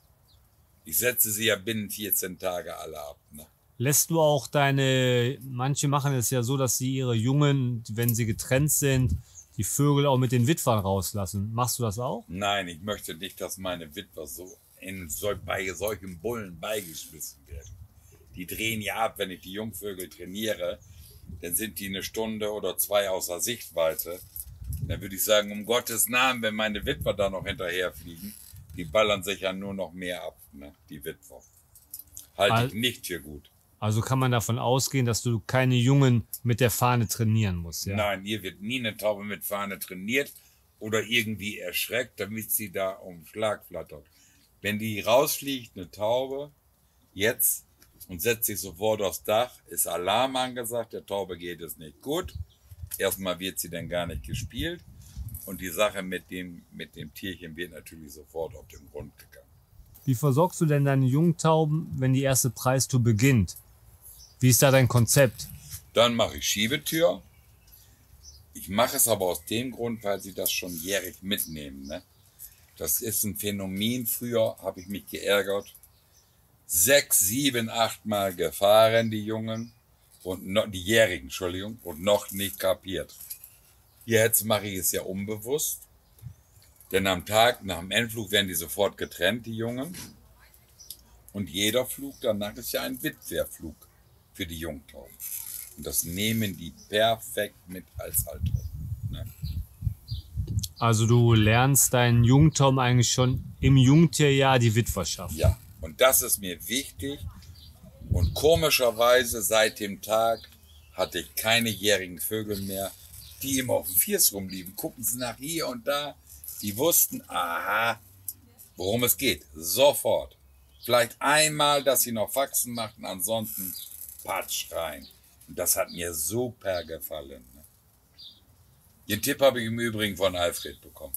Ich setze sie ja binnen vierzehn Tage alle ab. Ne? Lässt du auch deine, manche machen es ja so, dass sie ihre Jungen, wenn sie getrennt sind, die Vögel auch mit den Witwern rauslassen. Machst du das auch? Nein, ich möchte nicht, dass meine Witwer so in sol bei solchen Bullen beigeschmissen werden. Die drehen ja ab, wenn ich die Jungvögel trainiere, dann sind die eine Stunde oder zwei außer Sichtweite. Dann würde ich sagen, um Gottes Namen, wenn meine Witwer da noch hinterherfliegen, die ballern sich ja nur noch mehr ab, ne? Die Witwer. Halte ich nicht für gut. Also kann man davon ausgehen, dass du keine Jungen mit der Fahne trainieren musst, ja? Nein, hier wird nie eine Taube mit Fahne trainiert oder irgendwie erschreckt, damit sie da um Schlag flattert. Wenn die rausfliegt, eine Taube, jetzt, und setzt sich sofort aufs Dach, ist Alarm angesagt, der Taube geht es nicht gut. Erstmal wird sie dann gar nicht gespielt und die Sache mit dem, mit dem Tierchen wird natürlich sofort auf den Grund gegangen. Wie versorgst du denn deine Jungtauben, wenn die erste Preistour beginnt? Wie ist da dein Konzept? Dann mache ich Schiebetür. Ich mache es aber aus dem Grund, weil sie das schon jährig mitnehmen. Ne? Das ist ein Phänomen. Früher habe ich mich geärgert. Sechs, sieben, acht Mal gefahren, die Jungen, und noch, die Jährigen, Entschuldigung, und noch nicht kapiert. Jetzt mache ich es ja unbewusst. Denn am Tag nach dem Endflug werden die sofort getrennt, die Jungen. Und jeder Flug danach ist ja ein Witwerflug für die Jungtauben. Und das nehmen die perfekt mit als Altrauben. Ne? Also du lernst deinen Jungtauben eigentlich schon im Jungtierjahr die Witwerschaft. Ja, und das ist mir wichtig. Und komischerweise seit dem Tag hatte ich keine jährigen Vögel mehr, die immer auf dem Fiers rumlieben. Gucken sie nach hier und da. Die wussten, aha, worum es geht. Sofort. Vielleicht einmal, dass sie noch Faxen machten, ansonsten patsch rein. Und das hat mir super gefallen. Den Tipp habe ich im Übrigen von Alfred bekommen.